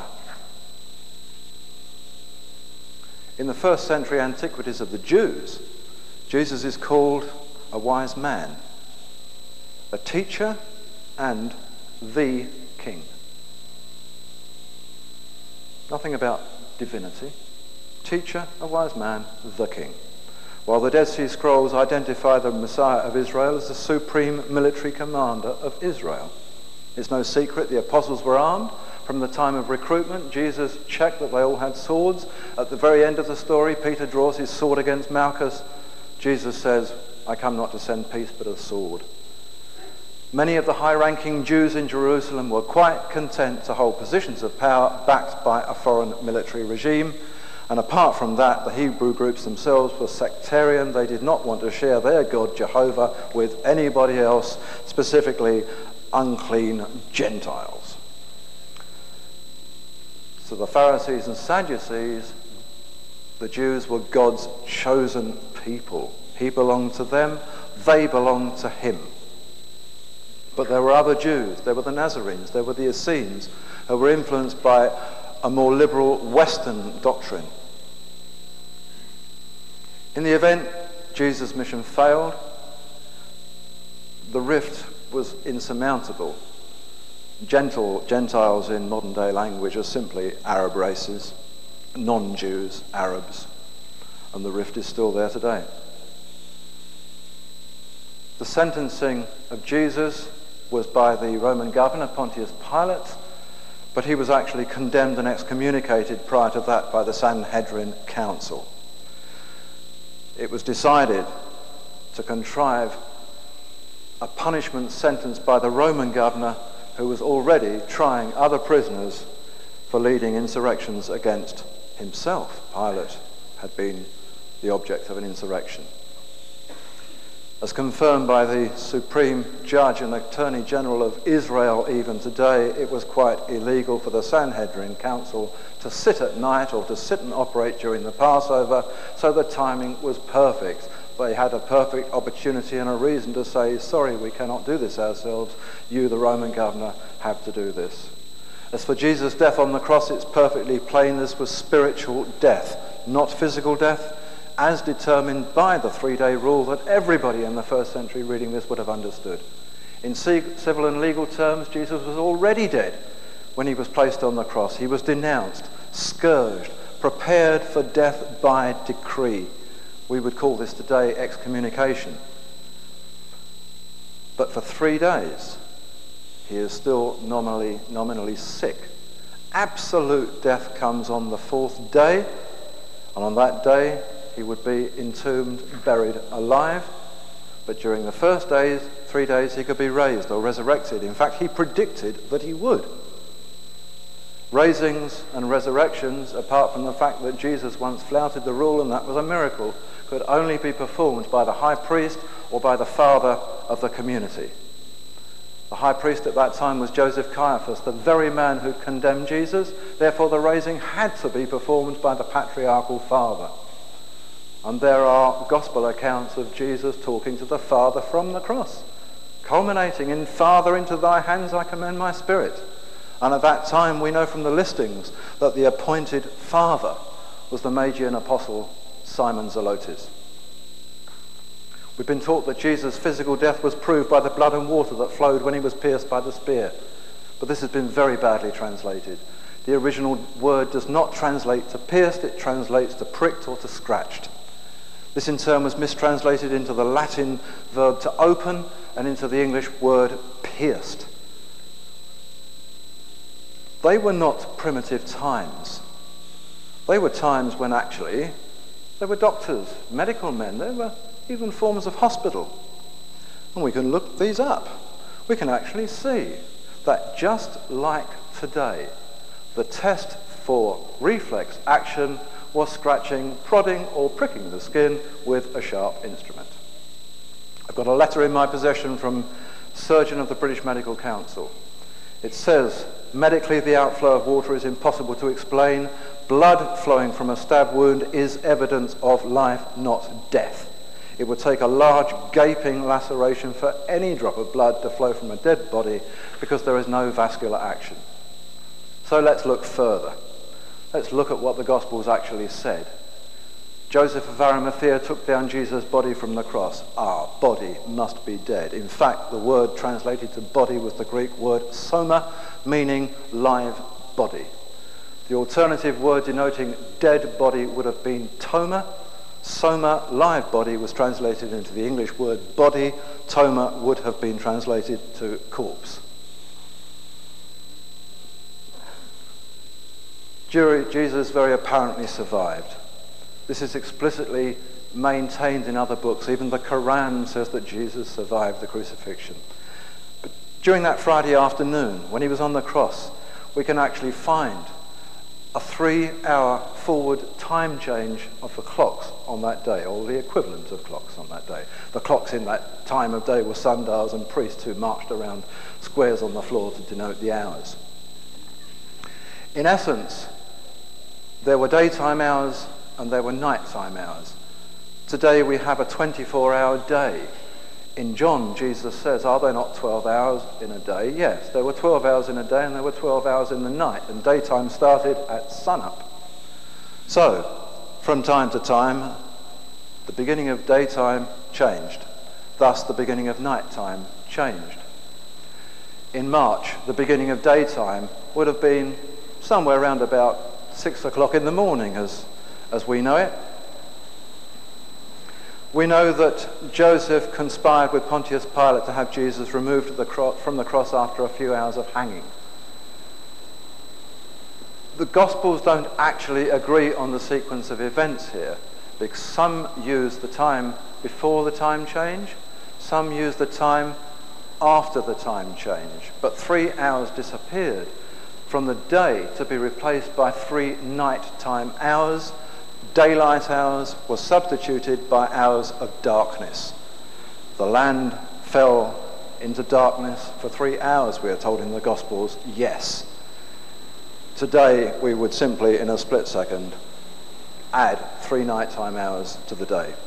Speaker 2: In the first century antiquities of the Jews, Jesus is called a wise man, a teacher, and the king. Nothing about divinity. Teacher, a wise man, the king. While the Dead Sea Scrolls identify the Messiah of Israel as the supreme military commander of Israel. It's no secret the apostles were armed. From the time of recruitment, Jesus checked that they all had swords. At the very end of the story, Peter draws his sword against Malchus. Jesus says, I come not to send peace but a sword. Many of the high-ranking Jews in Jerusalem were quite content to hold positions of power backed by a foreign military regime. And apart from that, the Hebrew groups themselves were sectarian. They did not want to share their God, Jehovah, with anybody else, specifically unclean Gentiles. So the Pharisees and Sadducees, the Jews, were God's chosen people. He belonged to them, they belonged to him. But there were other Jews, there were the Nazarenes, there were the Essenes, who were influenced by a more liberal Western doctrine. In the event Jesus' mission failed, the rift was insurmountable. Gentle, Gentiles in modern day language are simply Arab races, non-Jews, Arabs, and the rift is still there today. The sentencing of Jesus was by the Roman governor, Pontius Pilate, but he was actually condemned and excommunicated prior to that by the Sanhedrin Council. It was decided to contrive a punishment sentence by the Roman governor, who was already trying other prisoners for leading insurrections against himself. Pilate had been the object of an insurrection. As confirmed by the Supreme Judge and Attorney General of Israel even today, it was quite illegal for the Sanhedrin Council to sit at night or to sit and operate during the Passover, so the timing was perfect. They had a perfect opportunity and a reason to say, sorry, we cannot do this ourselves. You, the Roman governor, have to do this. As for Jesus' death on the cross, it's perfectly plain this was spiritual death, not physical death, as determined by the three-day rule that everybody in the first century reading this would have understood. In civil and legal terms, Jesus was already dead when he was placed on the cross. He was denounced, scourged, prepared for death by decree. We would call this today excommunication. But for three days, he is still nominally, nominally sick. Absolute death comes on the fourth day, and on that day, he would be entombed, buried alive. But during the first days, three days, he could be raised or resurrected. In fact, he predicted that he would. Raisings and resurrections, apart from the fact that Jesus once flouted the rule, and that was a miracle, could only be performed by the high priest or by the father of the community. The high priest at that time was Joseph Caiaphas, the very man who condemned Jesus. Therefore, the raising had to be performed by the patriarchal father. And there are gospel accounts of Jesus talking to the Father from the cross, culminating in, Father, into thy hands I commend my spirit. And at that time we know from the listings that the appointed Father was the Magian apostle Simon Zelotes. We've been taught that Jesus' physical death was proved by the blood and water that flowed when he was pierced by the spear. But this has been very badly translated. The original word does not translate to pierced, it translates to pricked or to scratched. This in turn was mistranslated into the Latin verb to open and into the English word pierced. They were not primitive times. They were times when actually there were doctors, medical men, there were even forms of hospital. And we can look these up. We can actually see that just like today, the test for reflex action was scratching, prodding or pricking the skin with a sharp instrument. I've got a letter in my possession from Surgeon of the British Medical Council. It says, medically the outflow of water is impossible to explain. Blood flowing from a stab wound is evidence of life, not death. It would take a large gaping laceration for any drop of blood to flow from a dead body because there is no vascular action. So let's look further. Let's look at what the Gospels actually said. Joseph of Arimathea took down Jesus' body from the cross. Our body must be dead. In fact, the word translated to body was the Greek word soma, meaning live body. The alternative word denoting dead body would have been toma. Soma, live body, was translated into the English word body. Toma would have been translated to corpse. Jesus very apparently survived. This is explicitly maintained in other books. Even the Quran says that Jesus survived the crucifixion. During that Friday afternoon, when he was on the cross, we can actually find a three-hour forward time change of the clocks on that day, or the equivalent of clocks on that day. The clocks in that time of day were sundials and priests who marched around squares on the floor to denote the hours. In essence, there were daytime hours and there were nighttime hours. Today we have a twenty-four hour day. In John, Jesus says, are there not twelve hours in a day? Yes, there were twelve hours in a day and there were twelve hours in the night, and daytime started at sunup. So, from time to time, the beginning of daytime changed. Thus, the beginning of nighttime changed. In March, the beginning of daytime would have been somewhere around about six o'clock in the morning, as, as we know it. We know that Joseph conspired with Pontius Pilate to have Jesus removed the cro- from the cross after a few hours of hanging. The Gospels don't actually agree on the sequence of events here, because some use the time before the time change, some use the time after the time change. But three hours disappeared from the day to be replaced by three nighttime hours. Daylight hours were substituted by hours of darkness. The land fell into darkness for three hours, we are told in the Gospels, yes. Today we would simply, in a split second, add three nighttime hours to the day.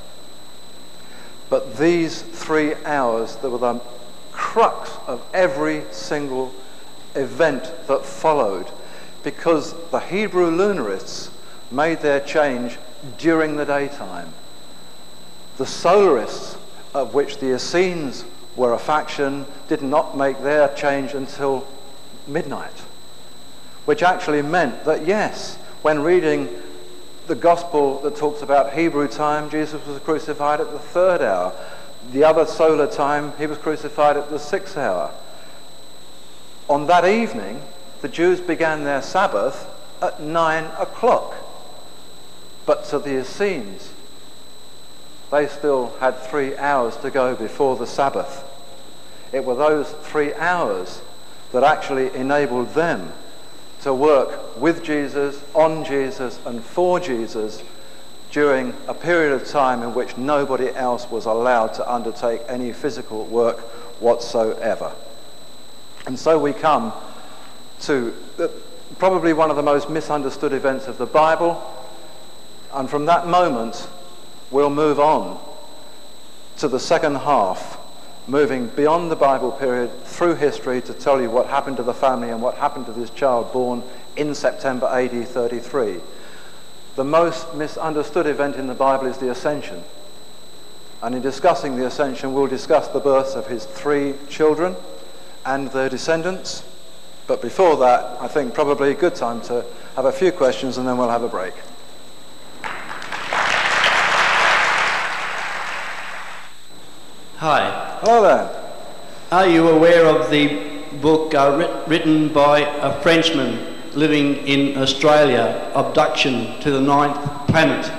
Speaker 2: But these three hours, that were the crux of every single event that followed, because the Hebrew lunarists made their change during the daytime. The solarists, of which the Essenes were a faction, did not make their change until midnight, which actually meant that, yes, when reading the gospel that talks about Hebrew time, Jesus was crucified at the third hour. The other solar time, he was crucified at the sixth hour. On that evening, the Jews began their Sabbath at nine o'clock. But to the Essenes, they still had three hours to go before the Sabbath. It were those three hours that actually enabled them to work with Jesus, on Jesus, and for Jesus during a period of time in which nobody else was allowed to undertake any physical work whatsoever. And so we come to the, probably one of the most misunderstood events of the Bible. And from that moment, we'll move on to the second half, moving beyond the Bible period through history to tell you what happened to the family and what happened to this child born in September A D thirty-three. The most misunderstood event in the Bible is the Ascension. And in discussing the Ascension, we'll discuss the births of his three children and their descendants. But before that, I think probably a good time to have a few questions and then we'll have a break.
Speaker 3: Hi.
Speaker 2: Hello there.
Speaker 3: Are you aware of the book uh, writ- written by a Frenchman living in Australia, Abduction to the Ninth Planet?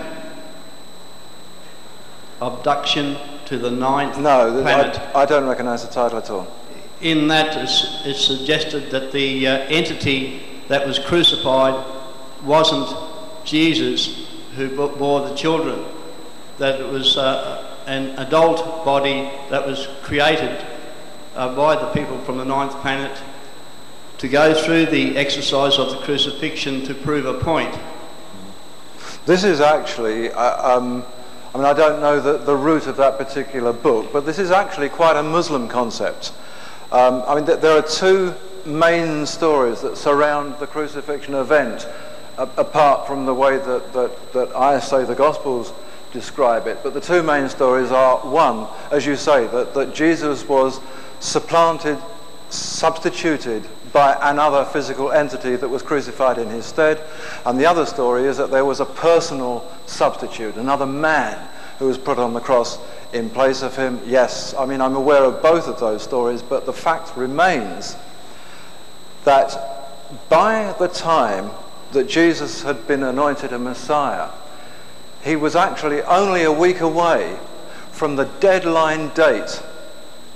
Speaker 3: Abduction to the Ninth
Speaker 2: no,
Speaker 3: Planet.
Speaker 2: No, I, I don't recognise the title at all.
Speaker 3: In that, it's, it's suggested that the uh, entity that was crucified wasn't Jesus who b- bore the children, that it was uh, an adult body that was created uh, by the people from the ninth planet to go through the exercise of the crucifixion to prove a point.
Speaker 2: This is actually, uh, um, I mean, I don't know the, the root of that particular book, but this is actually quite a Muslim concept. Um, I mean, th- there are two main stories that surround the crucifixion event, uh, apart from the way that, that, that I say the Gospels describe it. But the two main stories are, one, as you say, that, that Jesus was supplanted, substituted by another physical entity that was crucified in his stead. And the other story is that there was a personal substitute, another man who was put on the cross in place of him. Yes, I mean, I'm aware of both of those stories, but the fact remains that by the time that Jesus had been anointed a Messiah, he was actually only a week away from the deadline date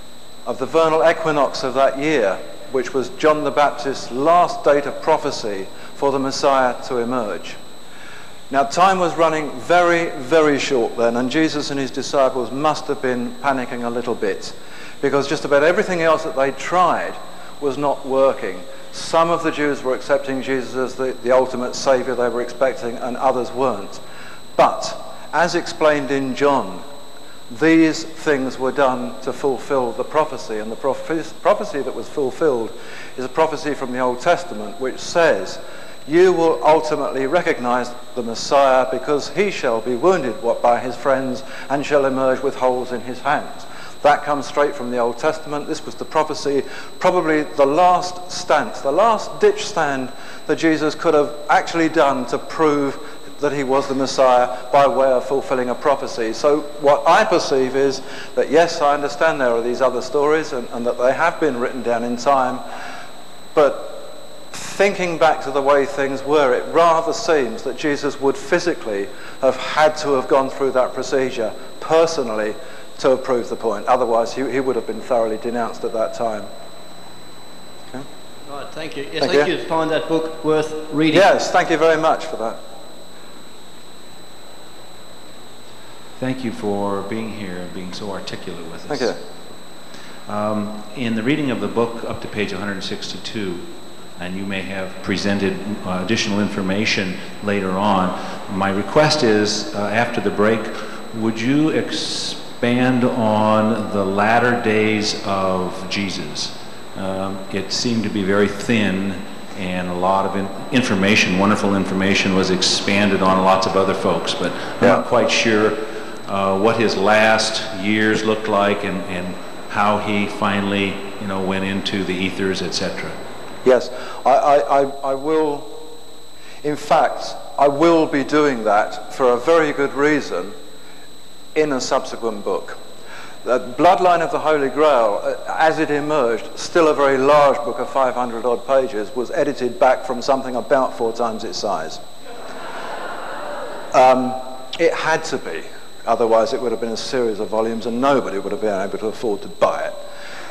Speaker 2: of the vernal equinox of that year, which was John the Baptist's last date of prophecy for the Messiah to emerge. Now, time was running very, very short then, and Jesus and his disciples must have been panicking a little bit, because just about everything else that they tried was not working. Some of the Jews were accepting Jesus as the, the ultimate saviour they were expecting, and others weren't. But, as explained in John, these things were done to fulfill the prophecy, and the prophe- prophecy that was fulfilled is a prophecy from the Old Testament which says, you will ultimately recognize the Messiah because he shall be wounded by his friends and shall emerge with holes in his hands. That comes straight from the Old Testament. This was the prophecy, probably the last stance, the last ditch stand that Jesus could have actually done to prove that he was the Messiah by way of fulfilling a prophecy. So what I perceive is that, yes, I understand there are these other stories and, and that they have been written down in time, but thinking back to the way things were, it rather seems that Jesus would physically have had to have gone through that procedure personally to have proved the point. Otherwise, he, he would have been thoroughly denounced at that time. Okay.
Speaker 3: Right, thank you. Yes,
Speaker 2: thank
Speaker 3: I think
Speaker 2: you.
Speaker 3: you'd find that book worth reading.
Speaker 2: Yes, thank you very much for that.
Speaker 4: Thank you for being here and being so articulate with us.
Speaker 2: Thank you.
Speaker 4: Um, in the reading of the book up to page one hundred sixty-two, and you may have presented uh, additional information later on, my request is, uh, after the break, would you expand on the latter days of Jesus? Um, it seemed to be very thin, and a lot of in information, wonderful information, was expanded on lots of other folks, but I'm
Speaker 2: yeah.
Speaker 4: not quite sure uh, what his last years looked like and, and how he finally, you know, went into the ethers, et cetera.
Speaker 2: Yes, I, I, I, I will, in fact, I will be doing that for a very good reason in a subsequent book. The Bloodline of the Holy Grail, as it emerged, still a very large book of five hundred odd pages, was edited back from something about four times its size. Um, it had to be, otherwise it would have been a series of volumes and nobody would have been able to afford to buy it.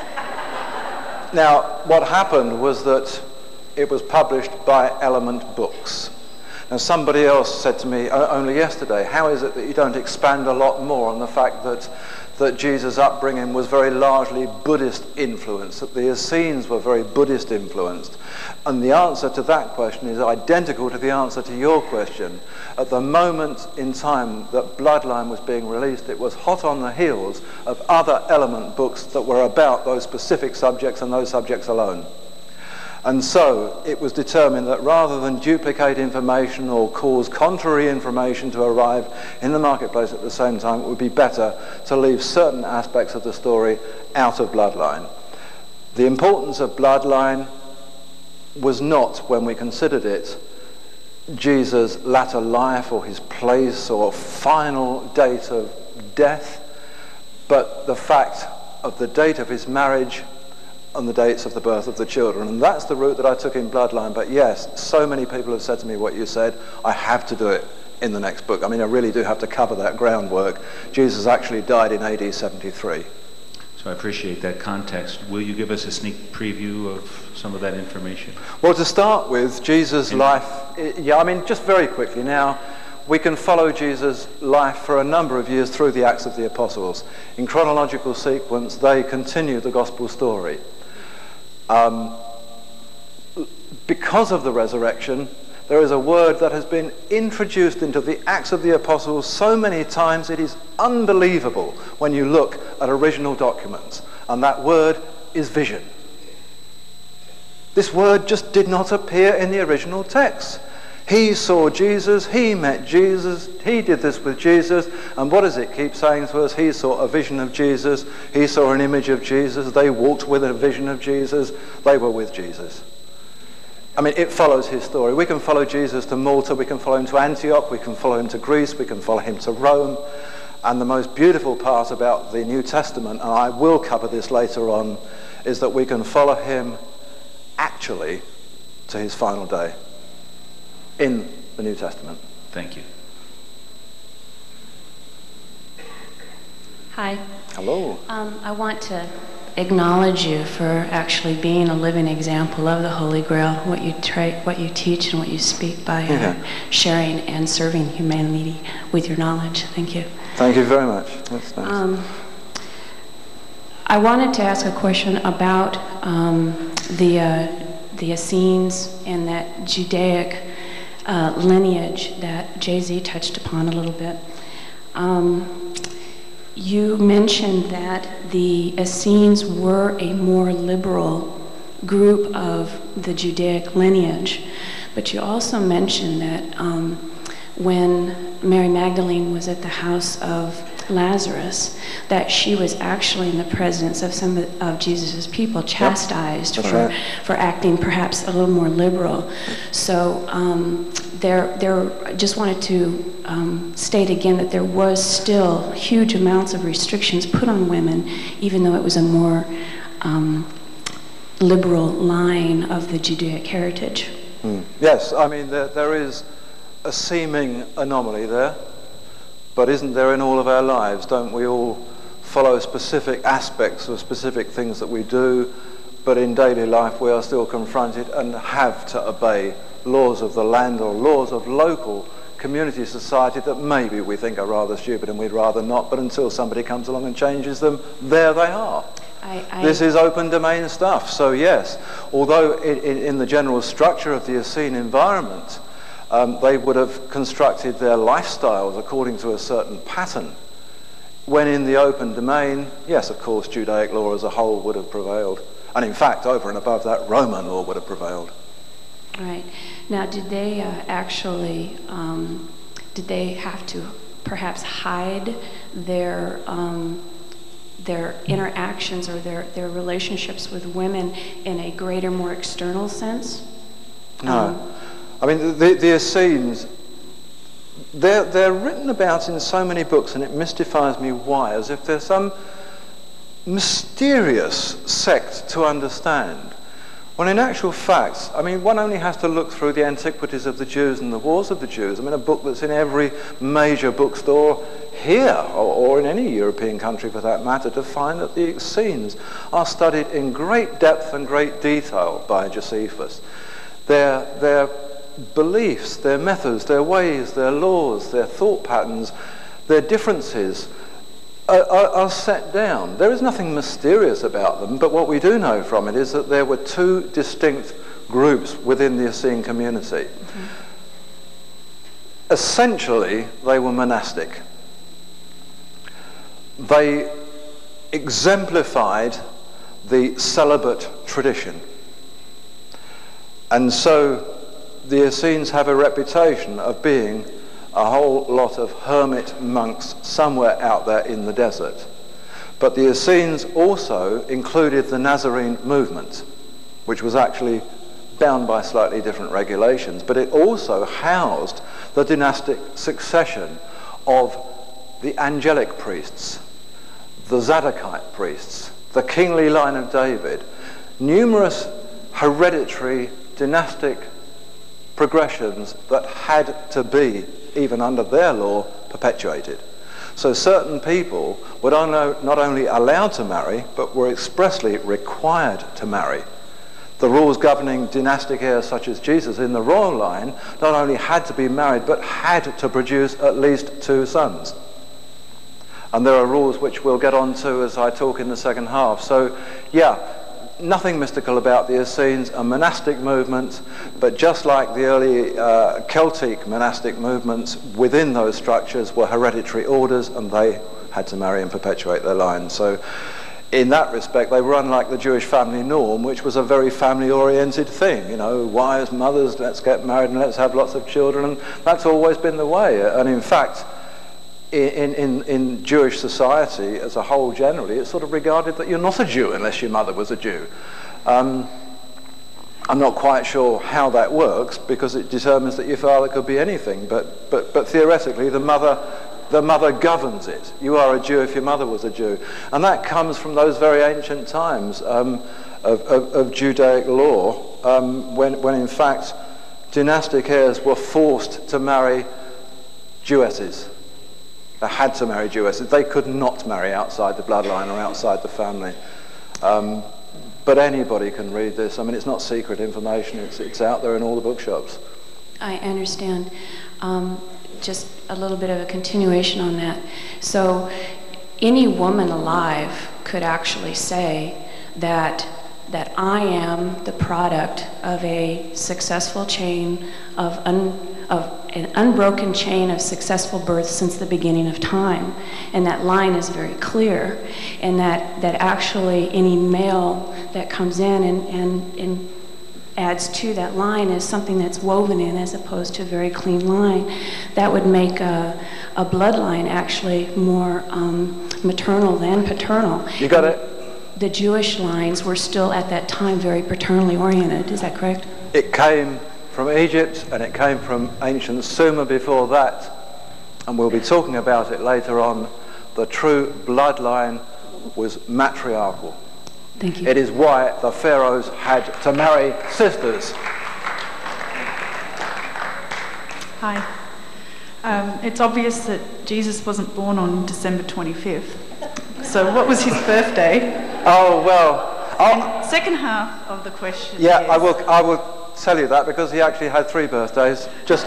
Speaker 2: Now, what happened was that it was published by Element Books. Now, somebody else said to me only yesterday, how is it that you don't expand a lot more on the fact that, that Jesus' upbringing was very largely Buddhist influenced, that the Essenes were very Buddhist influenced? And the answer to that question is identical to the answer to your question. At the moment in time that Bloodline was being released, it was hot on the heels of other Element books that were about those specific subjects and those subjects alone. And so it was determined that rather than duplicate information or cause contrary information to arrive in the marketplace at the same time, it would be better to leave certain aspects of the story out of Bloodline. The importance of Bloodline was not, when we considered it, Jesus' latter life or his place or final date of death, but the fact of the date of his marriage and the dates of the birth of the children. And that's the route that I took in Bloodline. But yes, so many people have said to me what you said. I have to do it in the next book. I mean, I really do have to cover that groundwork. Jesus actually died in A D seventy-three.
Speaker 4: So I appreciate that context. Will you give us a sneak preview of some of that information? Well,
Speaker 2: to start with, Jesus' life, yeah, I mean, just very quickly now, we can follow Jesus' life for a number of years through the Acts of the Apostles. In chronological sequence, they continue the gospel story. Um, because of the resurrection, there is a word that has been introduced into the Acts of the Apostles so many times it is unbelievable when you look at original documents, and that word is vision. This word just did not appear in the original text. He saw Jesus, he met Jesus, he did this with Jesus, and what does it keep saying to us? He saw a vision of Jesus, he saw an image of Jesus, they walked with a vision of Jesus, they were with Jesus. I mean, it follows his story. We can follow Jesus to Malta, we can follow him to Antioch, we can follow him to Greece, we can follow him to Rome, and the most beautiful part about the New Testament, and I will cover this later on, is that we can follow him actually to his final day in the New Testament.
Speaker 4: Thank you.
Speaker 5: Hi.
Speaker 2: Hello.
Speaker 5: Um, I want to acknowledge you for actually being a living example of the Holy Grail, what you tra what you teach and what you speak by uh,
Speaker 2: yeah.
Speaker 5: sharing and serving humanity with your knowledge. Thank you.
Speaker 2: Thank you very much. That's nice.
Speaker 5: Um, I wanted to ask a question about um, the uh, the Essenes and that Judaic uh, lineage that Jay-Z touched upon a little bit. Um, you mentioned that the Essenes were a more liberal group of the Judaic lineage, but you also mentioned that um, when Mary Magdalene was at the house of Lazarus, that she was actually in the presence of some of, of Jesus' people, chastised
Speaker 2: yep,
Speaker 5: for,
Speaker 2: right.
Speaker 5: for acting perhaps a little more liberal. So um, there, there, I just wanted to um, state again that there was still huge amounts of restrictions put on women, even though it was a more um, liberal line of the Judaic heritage.
Speaker 2: Mm. Yes, I mean, there, there is a seeming anomaly there. But isn't there in all of our lives? Don't we all follow specific aspects of specific things that we do, but in daily life we are still confronted and have to obey laws of the land or laws of local community society that maybe we think are rather stupid and we'd rather not, but until somebody comes along and changes them, there they are.
Speaker 5: I, I
Speaker 2: This is open domain stuff. So yes, although in, in, in the general structure of the Essene environment, Um, they would have constructed their lifestyles according to a certain pattern. When in the open domain, yes, of course, Judaic law as a whole would have prevailed. And in fact, over and above that, Roman law would have prevailed.
Speaker 5: Right. Now, did they uh, actually, um, did they have to perhaps hide their um, their interactions or their, their relationships with women in a greater, more external sense?
Speaker 2: No.
Speaker 5: Um,
Speaker 2: I mean, the, the Essenes, they're, they're written about in so many books, and it mystifies me why, as if they're some mysterious sect to understand. When in actual fact, I mean, one only has to look through the Antiquities of the Jews and the Wars of the Jews. I mean, a book that's in every major bookstore here, or, or in any European country for that matter, to find that the Essenes are studied in great depth and great detail by Josephus. Their, their beliefs, their methods, their ways, their laws, their thought patterns, their differences are, are, are set down. There is nothing mysterious about them, but what we do know from it is that there were two distinct groups within the Essene community. Mm-hmm. Essentially, they were monastic. They exemplified the celibate tradition. And so the Essenes have a reputation of being a whole lot of hermit monks somewhere out there in the desert. But the Essenes also included the Nazarene movement, which was actually bound by slightly different regulations, but it also housed the dynastic succession of the angelic priests, the Zadokite priests, the kingly line of David, numerous hereditary dynastic progressions that had to be, even under their law, perpetuated. So certain people were not only allowed to marry, but were expressly required to marry. The rules governing dynastic heirs such as Jesus in the royal line not only had to be married, but had to produce at least two sons. And there are rules which we'll get on to as I talk in the second half. So, yeah, nothing mystical about the Essenes, a monastic movement, but just like the early uh, Celtic monastic movements, within those structures were hereditary orders, and they had to marry and perpetuate their line. So in that respect, they were unlike the Jewish family norm, which was a very family-oriented thing. You know, wives, mothers, let's get married and let's have lots of children, and that's always been the way. And in fact, In, in, in Jewish society as a whole generally, it's sort of regarded that you're not a Jew unless your mother was a Jew. Um, I'm not quite sure how that works, because it determines that your father could be anything, but, but, but theoretically the mother, the mother governs it. You are a Jew if your mother was a Jew. And that comes from those very ancient times um, of, of, of Judaic law, um, when, when in fact dynastic heirs were forced to marry Jewesses. They had to marry Jewesses. They could not marry outside the bloodline or outside the family. Um, but anybody can read this. I mean, it's not secret information. It's, it's out there in all the bookshops.
Speaker 5: I understand. Um, just a little bit of a continuation on that. So any woman alive could actually say that that I am the product of a successful chain of, un, of an unbroken chain of successful births since the beginning of time. And that line is very clear. And that, that actually any male that comes in and, and, and adds to that line is something that's woven in as opposed to a very clean line. That would make a, a bloodline actually more um, maternal than paternal.
Speaker 2: You got it?
Speaker 5: The Jewish lines were still at that time very paternally oriented, is that correct?
Speaker 2: It came from Egypt and it came from ancient Sumer before that, and we'll be talking about it later on. The true bloodline was matriarchal.
Speaker 5: Thank you.
Speaker 2: It is why the pharaohs had to marry sisters.
Speaker 6: Hi. Um, it's obvious that Jesus wasn't born on December twenty-fifth. So what was his birthday?
Speaker 2: Oh, well.
Speaker 6: And second half of the question
Speaker 2: Yeah,
Speaker 6: is,
Speaker 2: I will, I will tell you that because he actually had three birthdays. Just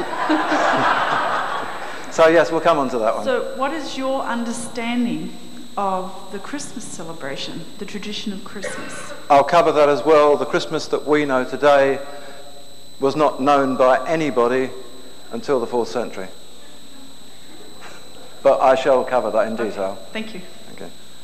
Speaker 2: So yes, we'll come on to that one.
Speaker 6: So what is your understanding of the Christmas celebration, the tradition of Christmas?
Speaker 2: I'll cover that as well. The Christmas that we know today was not known by anybody until the fourth century. But I shall cover that in detail.
Speaker 6: Okay, thank you.
Speaker 2: Okay.